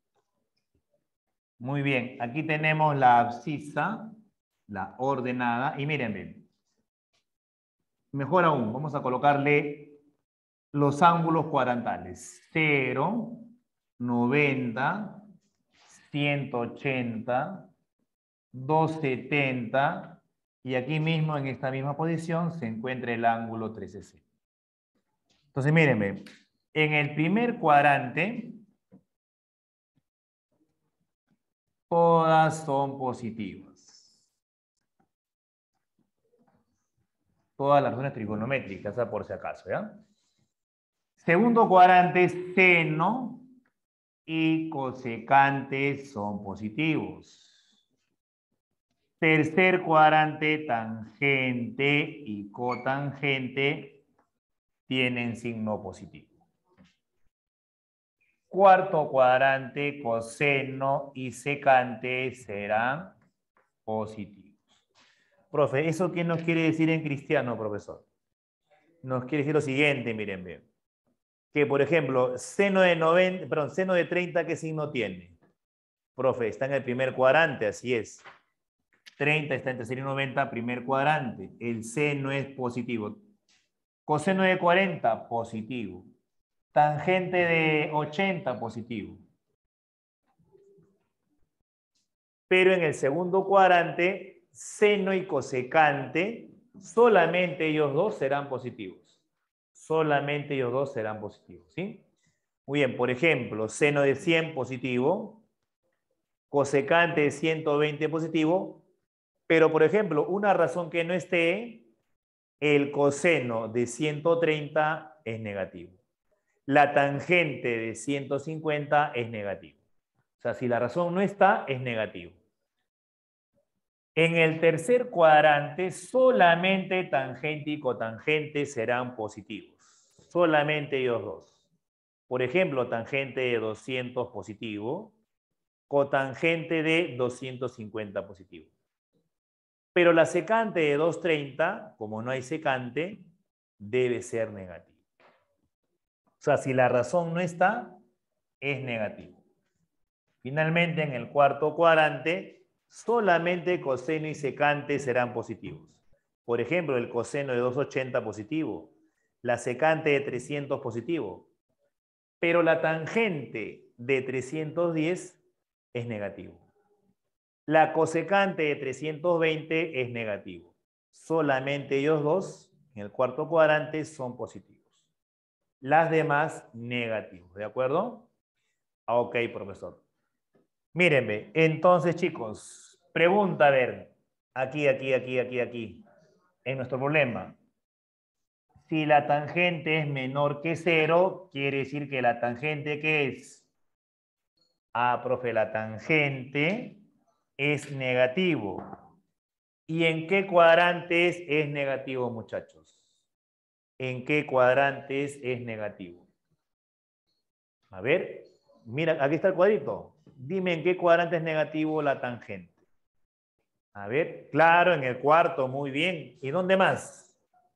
A: Muy bien, aquí tenemos la abscisa, la ordenada, y miren bien. Mejor aún, vamos a colocarle los ángulos cuadrantales. 0, 90, 180, 270, y aquí mismo, en esta misma posición, se encuentra el ángulo 360. Entonces, mírenme, en el primer cuadrante, todas son positivas. Todas las razones trigonométricas, por si acaso, ¿ya? Segundo cuadrante, seno y cosecante son positivos. Tercer cuadrante, tangente y cotangente tienen signo positivo. Cuarto cuadrante, coseno y secante serán positivos. Profe, ¿eso qué nos quiere decir en cristiano, profesor? Nos quiere decir lo siguiente, miren bien. Que, por ejemplo, seno de 30, ¿qué signo tiene? Profe, está en el primer cuadrante, así es. 30 está entre 0 y 90, primer cuadrante. El seno es positivo. Coseno de 40, positivo. Tangente de 80, positivo. Pero en el segundo cuadrante, seno y cosecante, solamente ellos dos serán positivos. Solamente ellos dos serán positivos, ¿sí? Muy bien, por ejemplo, seno de 100 positivo, cosecante de 120 positivo, pero por ejemplo, una razón que no esté, el coseno de 130 es negativo. La tangente de 150 es negativo. O sea, si la razón no está, es negativo. En el tercer cuadrante, solamente tangente y cotangente serán positivos. Solamente ellos dos. Por ejemplo, tangente de 200 positivo, cotangente de 250 positivo. Pero la secante de 230, como no hay secante, debe ser negativo. O sea, si la razón no está, es negativo. Finalmente, en el cuarto cuadrante, solamente coseno y secante serán positivos. Por ejemplo, el coseno de 280 positivo, la secante de 300 positivo, pero la tangente de 310 es negativo. La cosecante de 320 es negativo. Solamente ellos dos, en el cuarto cuadrante, son positivos. Las demás, negativos. ¿De acuerdo? Ok, profesor. Mírenme, entonces, chicos, pregunta, a ver, aquí, en nuestro problema. Si la tangente es menor que 0, quiere decir que la tangente, ¿qué es? Ah, profe, la tangente es negativo. ¿Y en qué cuadrantes es negativo, muchachos? ¿En qué cuadrantes es negativo? A ver, mira, aquí está el cuadrito. Dime en qué cuadrante es negativo la tangente. A ver, claro, en el cuarto, muy bien. ¿Y dónde más?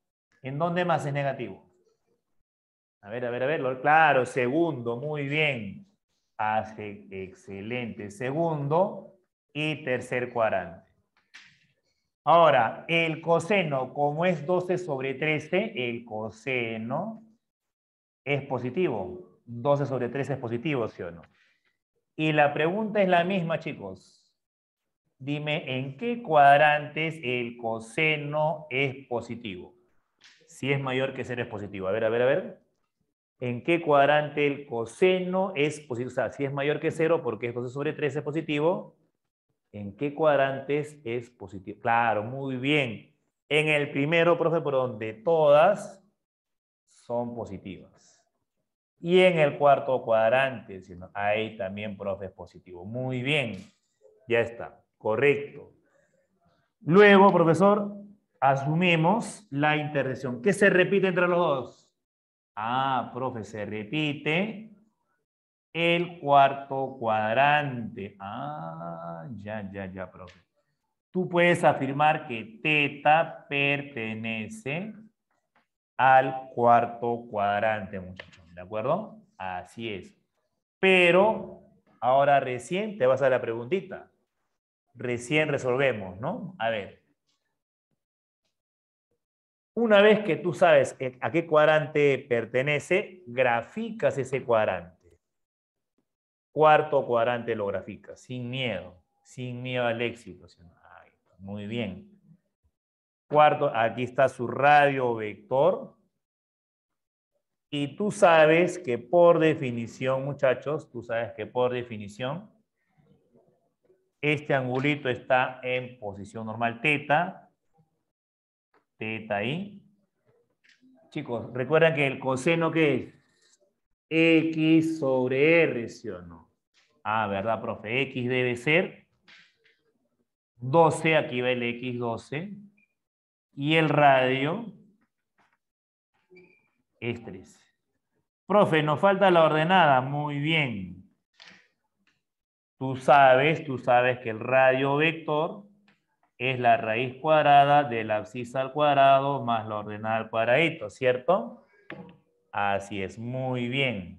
A: ¿En dónde más es negativo? A ver, a ver, a ver. Claro, segundo, muy bien. Hace excelente. Segundo y tercer cuadrante. Ahora, el coseno, como es 12 sobre 13, el coseno es positivo. 12 sobre 13 es positivo, ¿sí o no? Y la pregunta es la misma, chicos. Dime, ¿en qué cuadrantes el coseno es positivo? Si es mayor que 0 es positivo. A ver, a ver, a ver. ¿En qué cuadrante el coseno es positivo? O sea, si es mayor que 0, porque es 12 sobre 13 es positivo. ¿En qué cuadrantes es positivo? Claro, muy bien. En el primero, profe, por donde todas son positivas. Y en el cuarto cuadrante, ahí también, profe, es positivo. Muy bien. Ya está. Correcto. Luego, profesor, asumimos la intersección. ¿Qué se repite entre los dos? Ah, profe, se repite el cuarto cuadrante. Ah, ya, profe. Tú puedes afirmar que teta pertenece al cuarto cuadrante, muchachos. ¿De acuerdo? Así es. Pero ahora recién te vas a la preguntita. Recién resolvemos, ¿no? A ver. Una vez que tú sabes a qué cuadrante pertenece, graficas ese cuadrante. Cuarto cuadrante lo graficas, sin miedo al éxito. Ay, muy bien. Cuarto, aquí está su radio vector. Y tú sabes que por definición, muchachos, tú sabes que por definición, este angulito está en posición normal teta. Teta ahí. Chicos, recuerden que el coseno, ¿qué es? X sobre R, ¿sí o no? Ah, ¿verdad, profe? X debe ser 12, aquí va el X 12. Y el radio es 13. Profe, nos falta la ordenada. Muy bien. Tú sabes que el radio vector es la raíz cuadrada de la abscisa al cuadrado más la ordenada al cuadradito, ¿cierto? Así es, muy bien.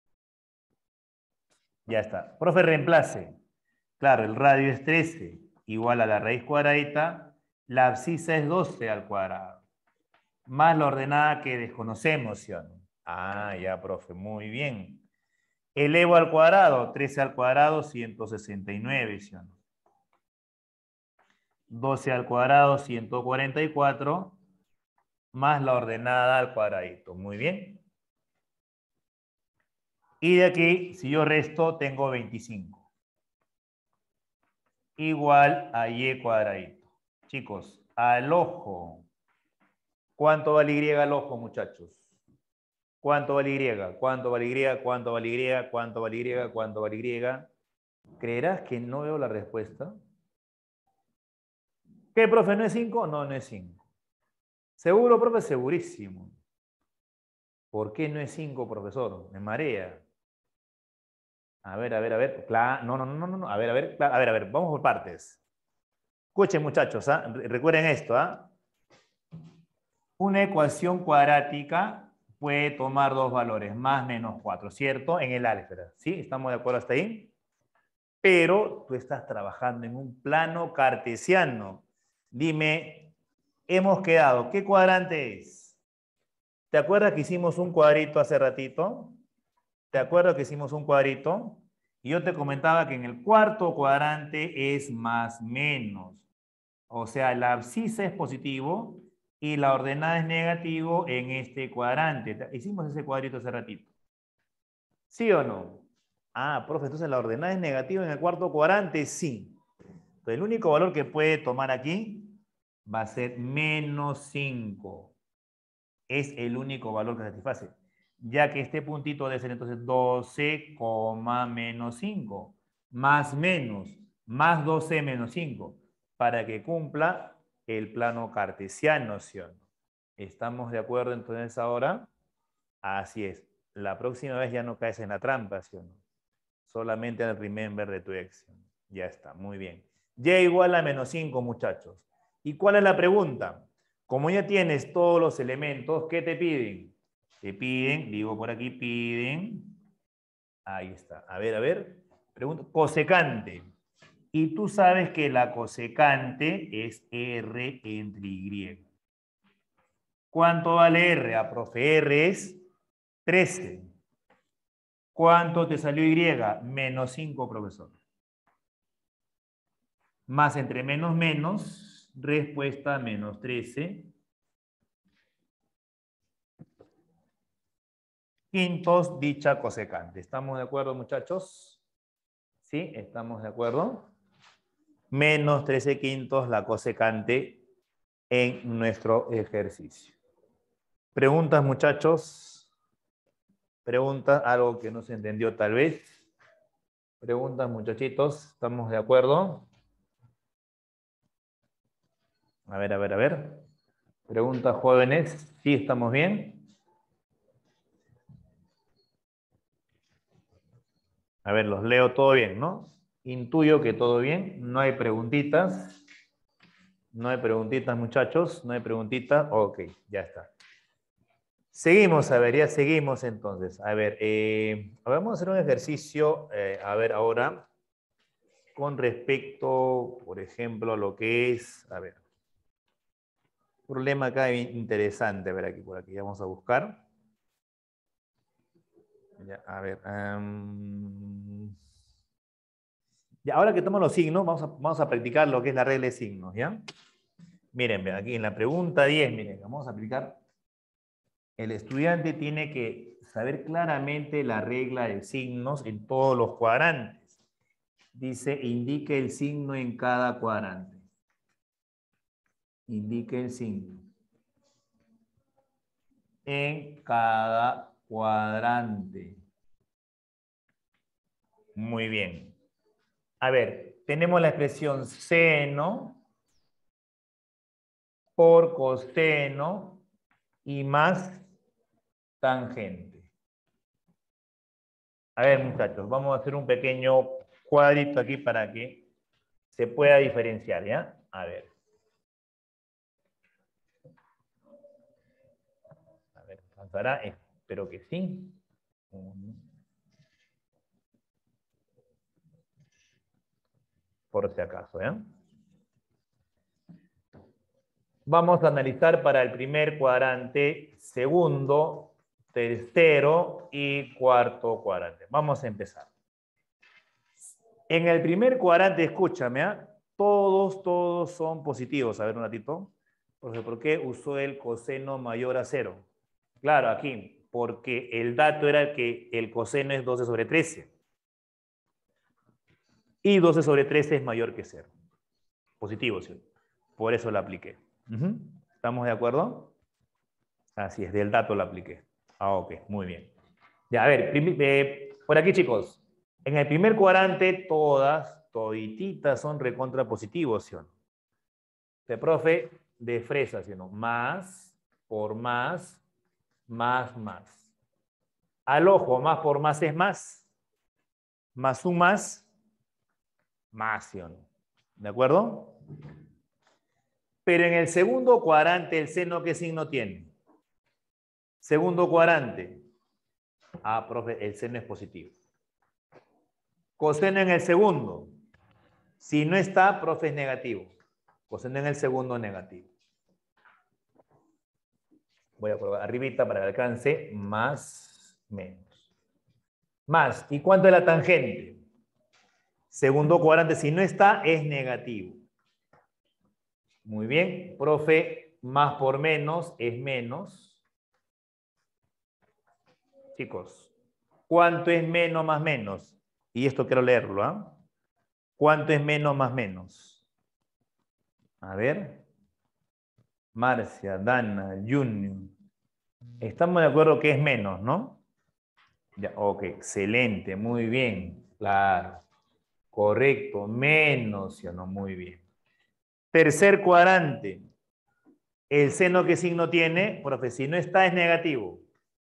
A: Ya está. Profe, reemplace. Claro, el radio es 13, igual a la raíz cuadradita. La abscisa es 12 al cuadrado. Más la ordenada que desconocemos, ¿sí o no? Ah, ya, profe, muy bien. Elevo al cuadrado, 13 al cuadrado, 169, ¿sí o no? 12 al cuadrado, 144, más la ordenada al cuadradito. Muy bien. Y de aquí, si yo resto, tengo 25. Igual a y cuadradito. Chicos, al ojo. ¿Cuánto vale y al ojo, muchachos? ¿Cuánto vale y? ¿Cuánto vale y? ¿Cuánto vale y? ¿Cuánto vale y? ¿Cuánto vale y? ¿Creerás que no veo la respuesta? ¿Qué, profe? ¿No es 5? No, no es 5. ¿Seguro, profe? Segurísimo. ¿Por qué no es 5, profesor? Me marea. A ver, a ver, a ver. Claro, no. A ver, a ver. Vamos por partes. Escuchen, muchachos, ¿ah? Recuerden esto, ¿ah? Una ecuación cuadrática puede tomar dos valores, más menos 4, ¿cierto? En el álgebra, ¿sí? ¿Estamos de acuerdo hasta ahí? Pero tú estás trabajando en un plano cartesiano. Dime, hemos quedado, ¿qué cuadrante es? ¿Te acuerdas que hicimos un cuadrito hace ratito? ¿Te acuerdas que hicimos un cuadrito? Y yo te comentaba que en el cuarto cuadrante es más menos. O sea, la abscisa es positivo y la ordenada es negativo en este cuadrante. Hicimos ese cuadrito hace ratito. ¿Sí o no? Ah, profe, entonces la ordenada es negativa en el cuarto cuadrante. Sí. Entonces, el único valor que puede tomar aquí va a ser menos 5. Es el único valor que satisface. Ya que este puntito debe ser entonces 12, menos 5. Más menos. Más 12 menos 5. Para que cumpla el plano cartesiano, ¿sí o no? ¿Estamos de acuerdo entonces ahora? Así es. La próxima vez ya no caes en la trampa, ¿sí o no? Solamente en el remember de tu action. Ya está, muy bien. Y igual a menos 5, muchachos. ¿Y cuál es la pregunta? Como ya tienes todos los elementos, ¿qué te piden? Te piden, digo por aquí, piden. Ahí está. A ver. Pregunta, cosecante. Y tú sabes que la cosecante es R entre Y. ¿Cuánto vale R? A profe, R es 13. ¿Cuánto te salió Y? Menos 5, profesor. Más entre menos, respuesta menos 13. Quintos, dicha cosecante. ¿Estamos de acuerdo, muchachos? ¿Sí? ¿Estamos de acuerdo? Menos 13 quintos la cosecante en nuestro ejercicio. ¿Preguntas, muchachos? ¿Preguntas? ¿Algo que no se entendió tal vez? ¿Preguntas, muchachitos? ¿Estamos de acuerdo? A ver. ¿Preguntas, jóvenes? ¿Sí estamos bien? A ver, los leo todo bien, ¿no? Intuyo que todo bien. No hay preguntitas. No hay preguntitas, muchachos. No hay preguntitas. Ok, ya está. Seguimos, a ver, ya seguimos entonces. A ver, vamos a hacer un ejercicio, a ver, ahora, con respecto, por ejemplo, a lo que es, a ver, un problema acá interesante, a ver, aquí, por aquí, vamos a buscar. Ya, a ver, ya, ahora que toman los signos, vamos a practicar lo que es la regla de signos, ¿ya? Miren, vean, aquí en la pregunta 10, miren, vamos a aplicar. El estudiante tiene que saber claramente la regla de signos en todos los cuadrantes. Dice, indique el signo en cada cuadrante. Indique el signo en cada cuadrante. Muy bien. A ver, tenemos la expresión seno por coseno y más tangente. A ver, muchachos, vamos a hacer un pequeño cuadrito aquí para que se pueda diferenciar, ¿ya? A ver. A ver, ¿alcanzará? Espero que sí. Por si acaso, ¿ya? Vamos a analizar para el primer cuadrante, segundo, tercero y cuarto cuadrante. Vamos a empezar. En el primer cuadrante, escúchame, ¿eh? Todos son positivos. A ver un ratito. ¿Por qué usó el coseno mayor a 0? Claro, aquí, porque el dato era que el coseno es 12 sobre 13. Y 12 sobre 13 es mayor que 0. Positivo, ¿sí? Por eso lo apliqué. ¿Estamos de acuerdo? Así es, del dato lo apliqué. Ah, ok, muy bien. Ya, a ver, por aquí, chicos. En el primer cuadrante, todititas son recontra positivos, ¿sí o no? De profe, de fresa, ¿sí o no? Más por más, más. Al ojo, más por más es más. Más un más, ¿sí o no? ¿De acuerdo? Pero en el segundo cuadrante, ¿el seno qué signo tiene? Segundo cuadrante. Ah, profe, el seno es positivo. Coseno en el segundo. Si no está, profe, es negativo. Coseno en el segundo, negativo. Voy a probar arribita para que alcance más, menos. Más. ¿Y cuánto es la tangente? Segundo cuadrante, si no está, es negativo. Muy bien. Profe, más por menos es menos. Chicos, ¿cuánto es menos más menos? Y esto quiero leerlo, ¿ah? ¿Cuánto es menos más menos? A ver. Marcia, Dana, Junior. Estamos de acuerdo que es menos, ¿no? Ya, ok, excelente, muy bien. Claro, correcto, menos, ¿sí o no? Muy bien. Tercer cuadrante. ¿El seno qué signo tiene? Profe, si no está, es negativo.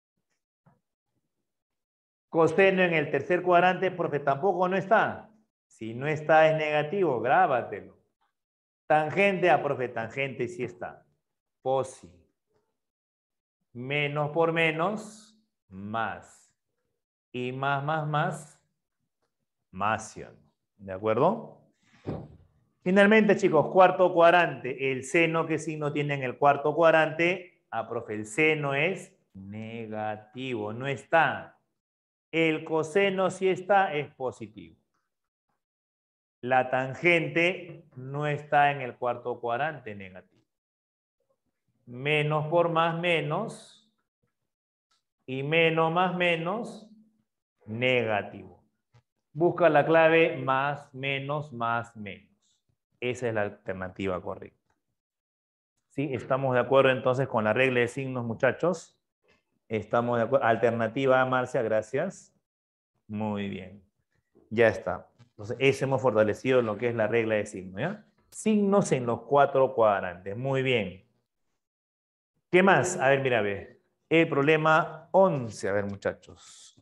A: Coseno en el tercer cuadrante, profe, tampoco no está. Si no está, es negativo, grábatelo. Tangente, profe, tangente sí está. posi. Menos por menos, más. Y más, masión. ¿De acuerdo? Finalmente, chicos, cuarto cuadrante. ¿El seno qué signo tiene en el cuarto cuadrante? Ah, profe, el seno es negativo, no está. El coseno sí está, es positivo. La tangente no está en el cuarto cuadrante, negativo. Menos por más, menos. Y menos más, menos, negativo. Busca la clave más, menos, más, menos. Esa es la alternativa correcta. ¿Sí? ¿Estamos de acuerdo entonces con la regla de signos, muchachos? ¿Estamos de acuerdo? Alternativa A, Marcia, gracias. Muy bien. Ya está. Entonces, eso hemos fortalecido lo que es la regla de signos, ¿ya? Signos en los cuatro cuadrantes. Muy bien. ¿Qué más? A ver, mira, a ver. El problema 11. A ver, muchachos.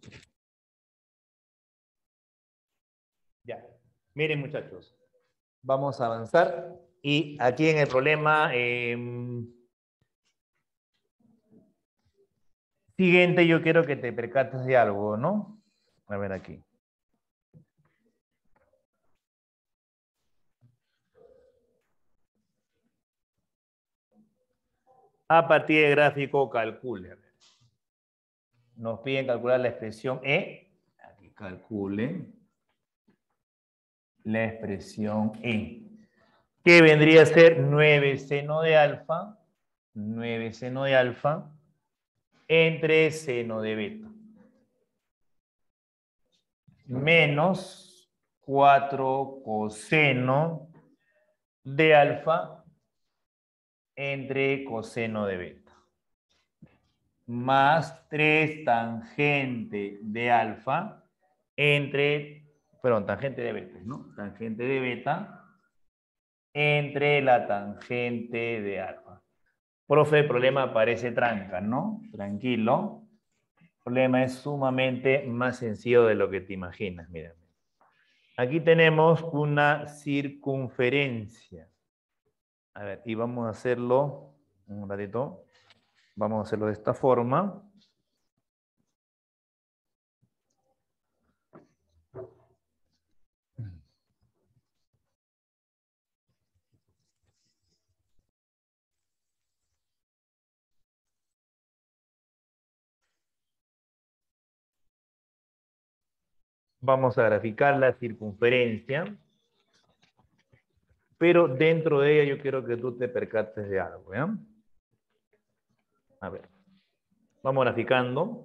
A: Ya. Miren, muchachos. Vamos a avanzar. Y aquí en el problema siguiente, yo quiero que te percates de algo, ¿no? A ver aquí. A partir del gráfico, calcule. Nos piden calcular la expresión E. Aquí calcule la expresión E. Que vendría a ser 9 seno de alfa. 9 seno de alfa entre seno de beta. Menos 4 coseno de alfa entre coseno de beta. Más 3 tangente de alfa entre, perdón, tangente de beta, ¿no? Tangente de beta entre la tangente de alfa. Profe, el problema parece tranca, ¿no? Tranquilo. El problema es sumamente más sencillo de lo que te imaginas, miren. Aquí tenemos una circunferencia. A ver, y vamos a hacerlo un ratito. Vamos a hacerlo de esta forma. Vamos a graficar la circunferencia. Pero dentro de ella yo quiero que tú te percates de algo, ¿ya? A ver. Vamos graficando.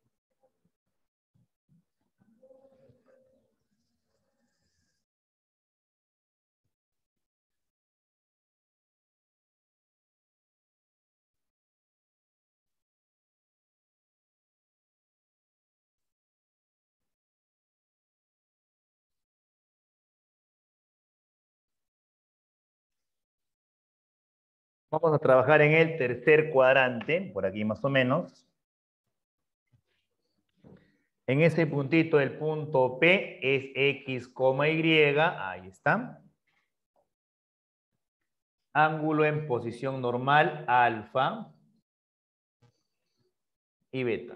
A: Vamos a trabajar en el tercer cuadrante, por aquí más o menos. En ese puntito, el punto P es X, Y, ahí está. Ángulo en posición normal, alfa y beta.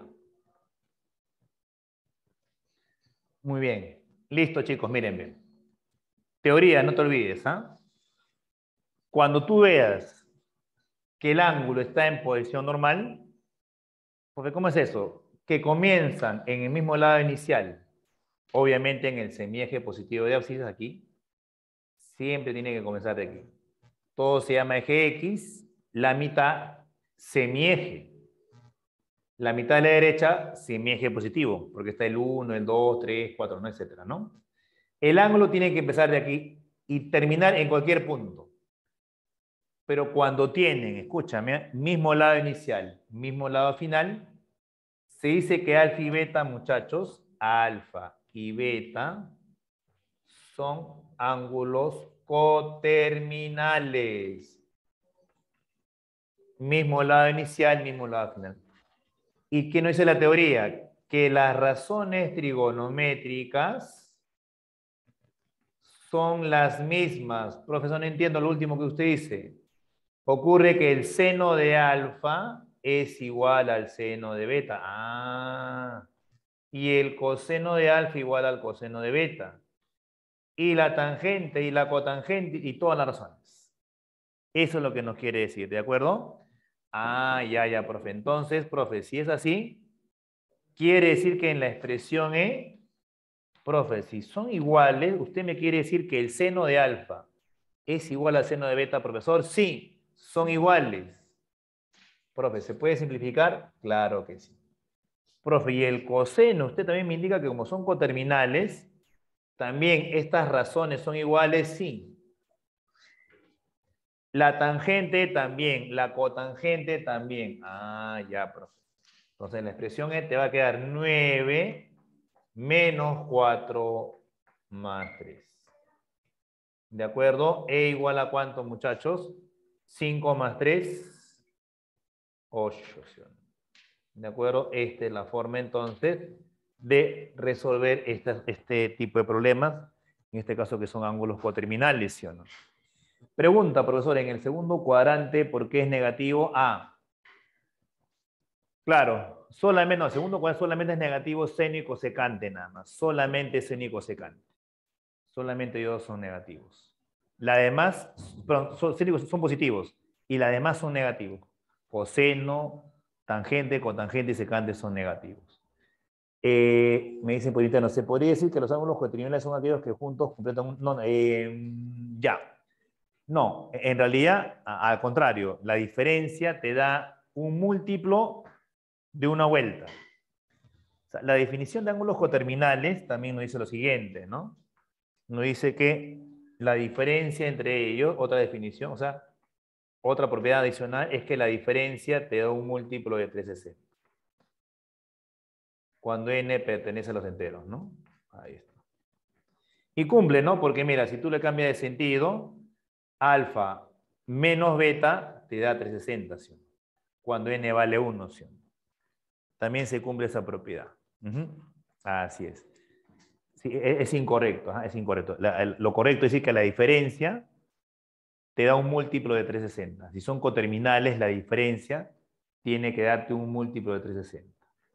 A: Muy bien. Listo, chicos, miren bien. Teoría, no te olvides, ¿ah? Cuando tú veas que el ángulo está en posición normal, porque ¿cómo es eso? Que comienzan en el mismo lado inicial, obviamente en el semieje positivo de ábside aquí, siempre tiene que comenzar de aquí. Todo se llama eje X, la mitad semieje. La mitad de la derecha semieje positivo, porque está el 1, el 2, 3, 4, ¿no? Etcétera, ¿no? El ángulo tiene que empezar de aquí y terminar en cualquier punto. Pero cuando tienen, escúchame, mismo lado inicial, mismo lado final, se dice que alfa y beta, muchachos, alfa y beta son ángulos coterminales. Mismo lado inicial, mismo lado final. ¿Y qué nos dice la teoría? Que las razones trigonométricas son las mismas. Profesor, no entiendo lo último que usted dice. Ocurre que el seno de alfa es igual al seno de beta. Ah, y el coseno de alfa igual al coseno de beta. Y la tangente y la cotangente y todas las razones. Eso es lo que nos quiere decir, ¿de acuerdo? Ah, ya, profe. Entonces, profe, si es así, quiere decir que en la expresión E, profe, si son iguales, usted me quiere decir que el seno de alfa es igual al seno de beta, profesor. Sí, son iguales. Profe, ¿se puede simplificar? Claro que sí. Profe, y el coseno, usted también me indica que como son coterminales, también estas razones son iguales, sí. La tangente también, la cotangente también. Ah, ya, profe. Entonces, la expresión E te va a quedar 9 menos 4 más 3. ¿De acuerdo? E igual a ¿cuánto, muchachos? 5 más 3, 8. ¿De acuerdo? Esta es la forma, entonces, de resolver este tipo de problemas, en este caso que son ángulos coterminales, ¿sí o no? Pregunta, profesor, en el segundo cuadrante, ¿por qué es negativo? Claro, solamente, no, el segundo cuadrante solamente es negativo seno y cosecante nada más. Solamente seno y cosecante. Solamente ellos son negativos. La demás, perdón, son positivos y las demás son negativos. Coseno, tangente, cotangente y secante son negativos. Me dicen por interno, ¿se podría decir que los ángulos coterminales son aquellos que juntos completan un... No, ya. No, en realidad, al contrario, la diferencia te da un múltiplo de una vuelta. O sea, la definición de ángulos coterminales también nos dice lo siguiente, ¿no? Nos dice que la diferencia entre ellos, otra definición, o sea, otra propiedad adicional es que la diferencia te da un múltiplo de 360. Cuando n pertenece a los enteros, ¿no? Ahí está. Y cumple, ¿no? Porque mira, si tú le cambias de sentido, alfa menos beta te da 360, ¿sí? Cuando n vale 1, ¿sí? También se cumple esa propiedad. Así es. Sí, es incorrecto, es incorrecto. Lo correcto es decir que la diferencia te da un múltiplo de 360. Si son coterminales, la diferencia tiene que darte un múltiplo de 360.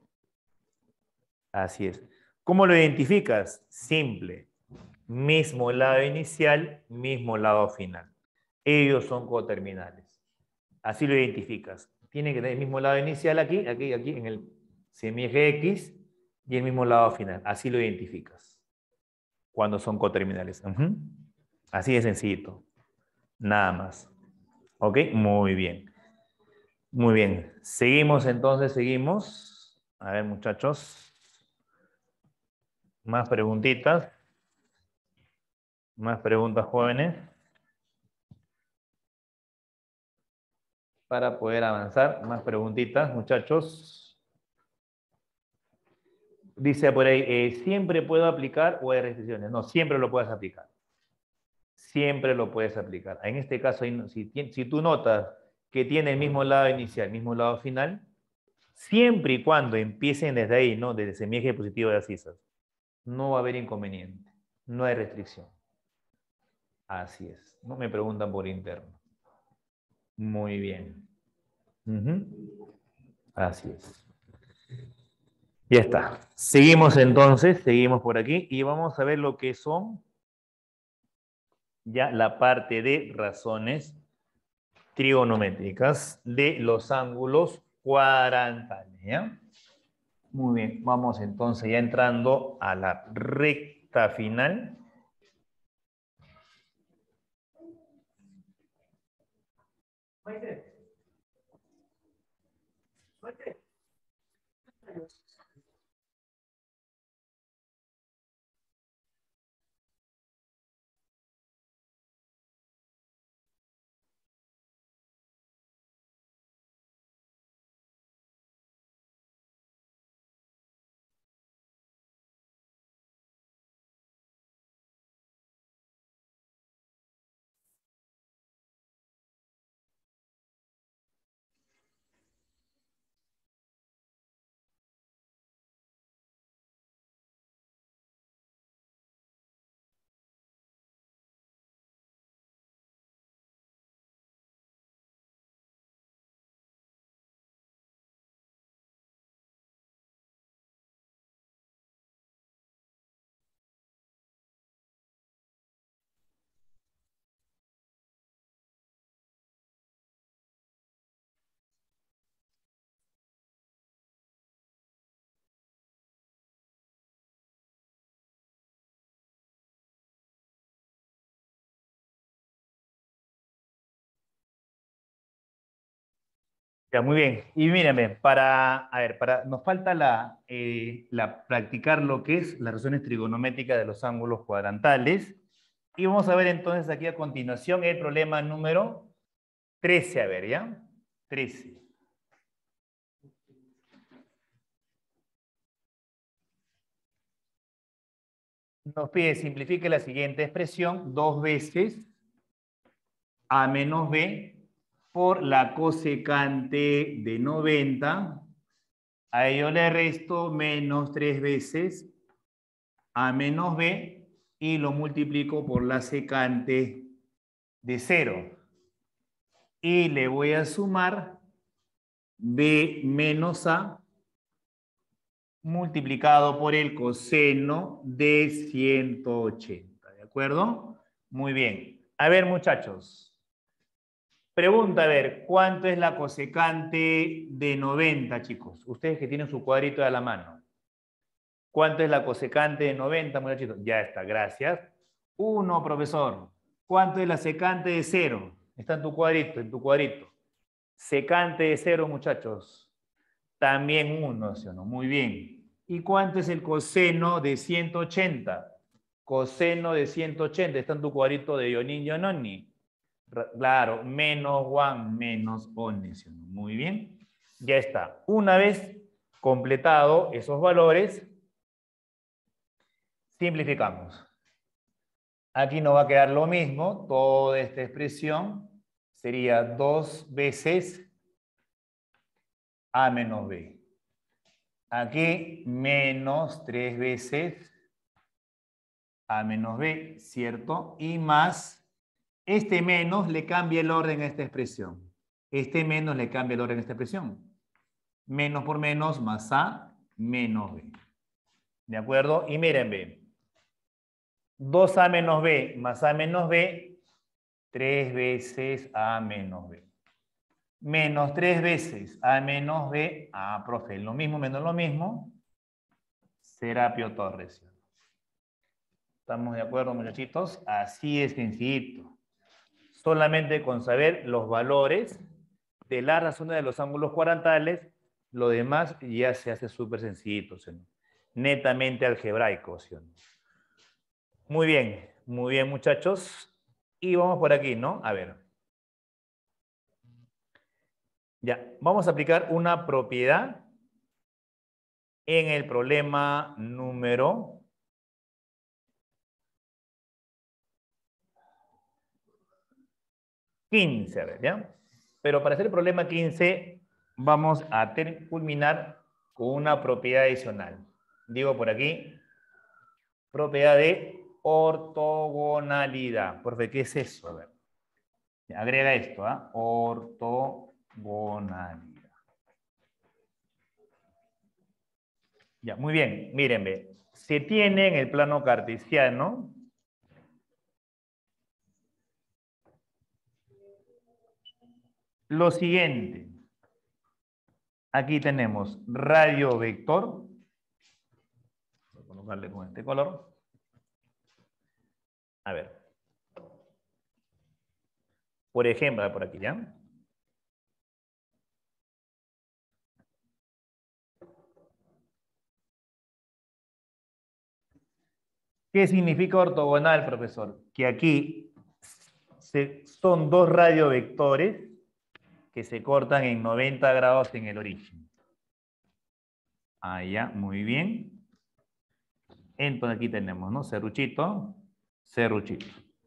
A: Así es. ¿Cómo lo identificas? Simple. Mismo lado inicial, mismo lado final. Ellos son coterminales. Así lo identificas. Tiene que tener el mismo lado inicial aquí, en el semieje X y el mismo lado final. Así lo identificas cuando son coterminales. Así de sencillito. Nada más. ¿Ok? Muy bien. Muy bien. Seguimos entonces, seguimos. A ver, muchachos. Más preguntitas. Más preguntas, jóvenes. Para poder avanzar. Más preguntitas, muchachos. Dice por ahí, ¿siempre puedo aplicar o hay restricciones? No, siempre lo puedes aplicar. Siempre lo puedes aplicar. En este caso, si tú notas que tiene el mismo lado inicial, el mismo lado final, siempre y cuando empiecen desde ahí, ¿no? Desde semieje positivo de asisas, no va a haber inconveniente. No hay restricción. Así es. No me preguntan por interno. Muy bien. Así es. Ya está. Seguimos entonces, seguimos por aquí y vamos a ver lo que son ya la parte de razones trigonométricas de los ángulos cuadrantales, ¿ya? Muy bien, vamos entonces ya entrando a la recta final. Ya, muy bien. Y mírenme, nos falta practicar lo que es las razones trigonométricas de los ángulos cuadrantales. Y vamos a ver entonces aquí a continuación el problema número 13, a ver, ¿ya? 13. Nos pide simplifique la siguiente expresión 2 veces a menos b por la cosecante de 90. A ello le resto menos 3 veces a menos b y lo multiplico por la secante de 0. Y le voy a sumar b menos a multiplicado por el coseno de 180. ¿De acuerdo? Muy bien. A ver, muchachos. Pregunta, a ver, ¿cuánto es la cosecante de 90, chicos? Ustedes que tienen su cuadrito a la mano. ¿Cuánto es la cosecante de 90, muchachitos? Ya está, gracias. 1, profesor. ¿Cuánto es la secante de 0? Está en tu cuadrito, Secante de 0, muchachos. También 1, ¿sí o no? Muy bien. ¿Y cuánto es el coseno de 180? Coseno de 180, está en tu cuadrito de Yonin Yononi. Claro, menos 1 menos 1, ¿sí o no? Muy bien. Ya está. Una vez completado esos valores, simplificamos. Aquí nos va a quedar lo mismo. Toda esta expresión sería 2 veces a menos b. Aquí menos 3 veces a menos b, ¿cierto? Y más, este menos le cambia el orden a esta expresión. Este menos le cambia el orden a esta expresión. Menos por menos más a menos b. ¿De acuerdo? Y miren, b. 2a menos b más a menos b, 3 veces a menos b. Menos 3 veces a menos b, profe, lo mismo menos lo mismo, Serapio Torres. ¿Estamos de acuerdo, muchachitos? Así es sencillito. Solamente con saber los valores de las razones de los ángulos cuadrantales, lo demás ya se hace súper sencillito, ¿sí? Netamente algebraico, ¿sí? Muy bien, muchachos. Y vamos por aquí, ¿no? A ver. Ya, vamos a aplicar una propiedad en el problema número 15, a ver, ¿ya? Pero para hacer el problema 15, vamos a culminar con una propiedad adicional. Digo por aquí, propiedad de ortogonalidad. Profe, ¿qué es eso? A ver. Agrega esto, ¿ah? Ortogonalidad. Ya, muy bien. Mírenme. Se tiene en el plano cartesiano lo siguiente. Aquí tenemos radio vector. Voy a colocarle con este color. A ver. Por ejemplo, por aquí, ¿ya? ¿Qué significa ortogonal, profesor? Que aquí son dos radiovectores que se cortan en 90 grados en el origen. Ya, muy bien. Entonces aquí tenemos, ¿no? Serruchito, serruchito.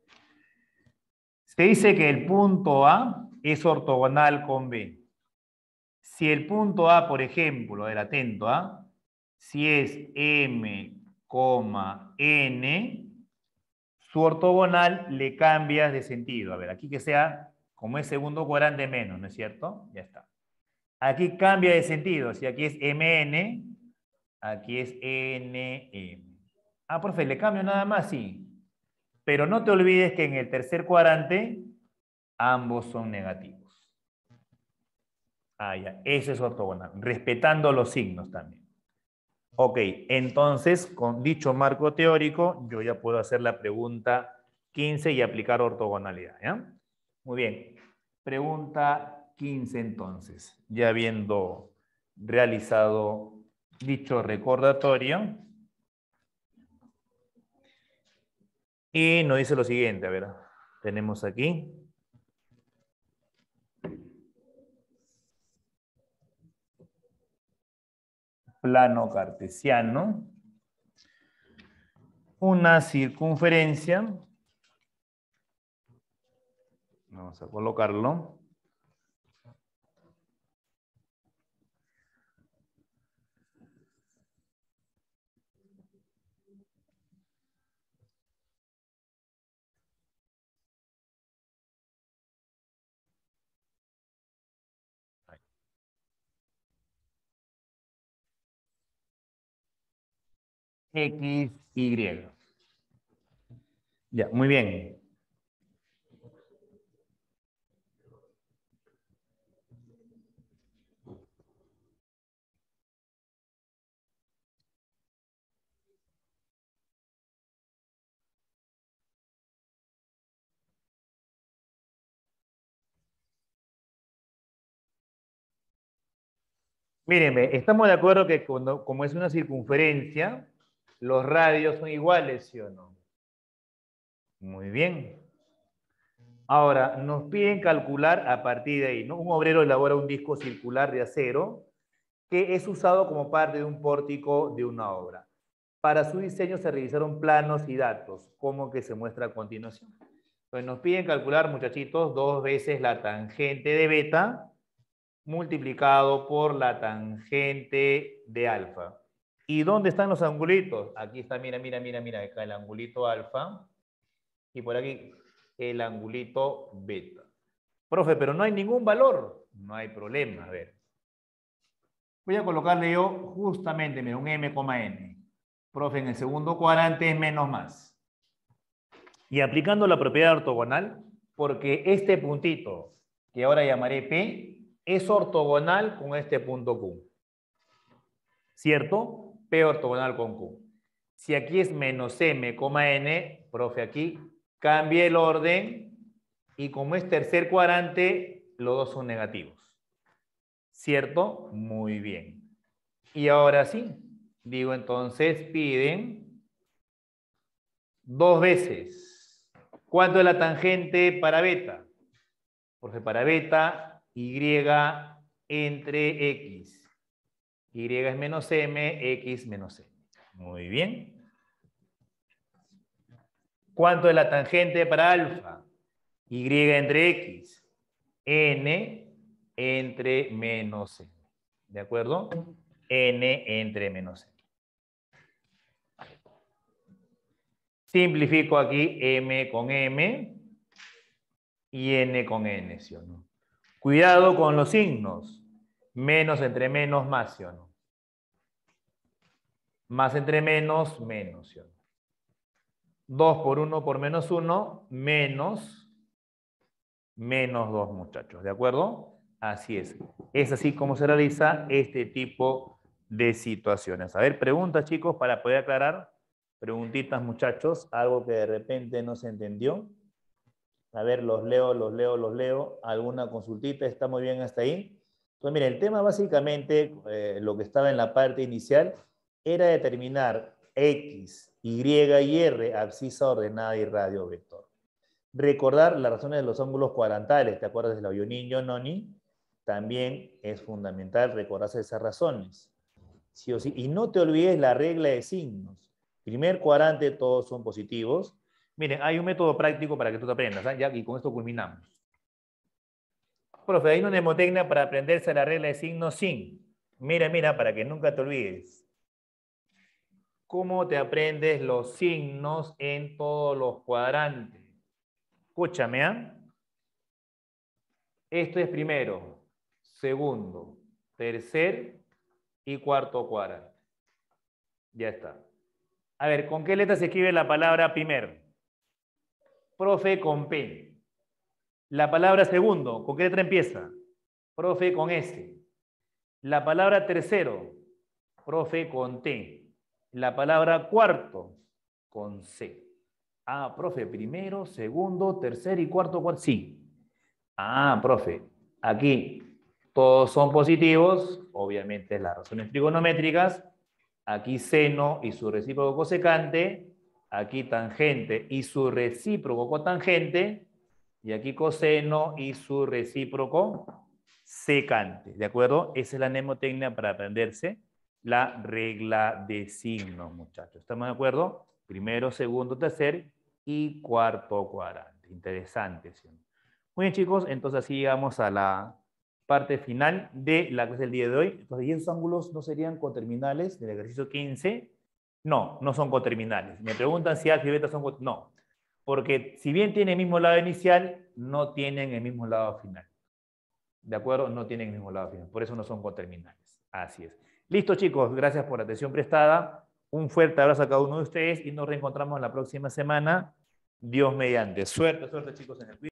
A: Se dice que el punto A es ortogonal con B. Si el punto A, por ejemplo, a ver, atento, si es M, N, su ortogonal le cambias de sentido. A ver, aquí que sea, como es segundo cuadrante menos, ¿no es cierto? Ya está. Aquí cambia de sentido. Si aquí es MN, aquí es NM. Profe, ¿le cambio nada más? Sí. Pero no te olvides que en el tercer cuadrante ambos son negativos. Ya. Ese es ortogonal. Respetando los signos también. Ok, entonces, con dicho marco teórico, yo ya puedo hacer la pregunta 15 y aplicar ortogonalidad, ¿ya? Muy bien. Pregunta 15 entonces, ya habiendo realizado dicho recordatorio. Y nos dice lo siguiente, a ver, tenemos aquí. Plano cartesiano. Una circunferencia. Vamos a colocarlo. X, Y. Ya, muy bien. Mírenme, estamos de acuerdo que como es una circunferencia, los radios son iguales, ¿sí o no? Muy bien. Ahora, nos piden calcular a partir de ahí, ¿no? Un obrero elabora un disco circular de acero que es usado como parte de un pórtico de una obra. Para su diseño se revisaron planos y datos, como que se muestra a continuación. Entonces nos piden calcular, muchachitos, 2 veces la tangente de beta multiplicado por la tangente de alfa. ¿Y dónde están los angulitos? Aquí está, mira, mira, mira, mira, acá el angulito alfa y por aquí el angulito beta. Profe, pero no hay ningún valor. No hay problema, a ver. Voy a colocarle yo justamente, mira, un m, n. Profe, en el segundo cuadrante es menos más. Y aplicando la propiedad ortogonal, porque este puntito, que ahora llamaré P, es ortogonal con este punto Q. ¿Cierto? P ortogonal con Q. Si aquí es menos m, n, profe, aquí cambia el orden y como es tercer cuadrante, los dos son negativos. ¿Cierto? Muy bien. Y ahora sí, digo entonces, piden 2 veces. ¿Cuánto es la tangente para beta? Porque para beta, y entre x. Y es menos m, x menos m. Muy bien. ¿Cuánto es la tangente para alfa? Y entre x. N entre menos m. ¿De acuerdo? N entre menos m. Simplifico aquí m con m y n con n, ¿sí o no? Cuidado con los signos. Menos entre menos, más, ¿sí o no? Más entre menos, menos, ¿sí o no? 2 por 1 por menos 1, menos 2, muchachos, ¿de acuerdo? Así es. Es así como se realiza este tipo de situaciones. A ver, preguntas, chicos, para poder aclarar. Preguntitas, muchachos, algo que de repente no se entendió. A ver, los leo. ¿Alguna consultita? ¿Está muy bien hasta ahí? Entonces, mira, el tema básicamente, lo que estaba en la parte inicial, era determinar X, Y y R, abscisa ordenada y radio vector. Recordar las razones de los ángulos cuadrantales, ¿te acuerdas de la Bionin, Noni? También es fundamental recordarse esas razones. Sí o sí. Y no te olvides la regla de signos. Primer cuadrante, todos son positivos. Miren, hay un método práctico para que tú te aprendas, ¿eh? Ya, y con esto culminamos. Profe, hay una mnemotecnia para aprenderse la regla de signos sin. Mira, mira, para que nunca te olvides. ¿Cómo te aprendes los signos en todos los cuadrantes? Escúchame, ¿ah? Esto es primero, segundo, tercer y cuarto cuadrante. Ya está. A ver, ¿con qué letra se escribe la palabra primero? Profe, con P. La palabra segundo, ¿con qué letra empieza? Profe, con S. La palabra tercero, profe, con T. La palabra cuarto, con C. Ah, profe, primero, segundo, tercer y cuarto, cuarto. Sí. Ah, profe. Aquí todos son positivos, obviamente las razones trigonométricas. Aquí seno y su recíproco cosecante. Aquí tangente y su recíproco cotangente. Y aquí coseno y su recíproco secante. ¿De acuerdo? Esa es la mnemotecnia para aprenderse la regla de signos, muchachos. ¿Estamos de acuerdo? Primero, segundo, tercer y cuarto cuadrante. Interesante, ¿sí? Muy bien, chicos. Entonces así llegamos a la parte final de la clase del día de hoy. Entonces, ¿y esos ángulos no serían coterminales del ejercicio 15? No, no son coterminales. Me preguntan si alfa y beta son coterminales. No, porque si bien tienen el mismo lado inicial, no tienen el mismo lado final. ¿De acuerdo? No tienen el mismo lado final. Por eso no son coterminales. Así es. Listo, chicos. Gracias por la atención prestada. Un fuerte abrazo a cada uno de ustedes y nos reencontramos la próxima semana. Dios mediante. Suerte, suerte, chicos, en el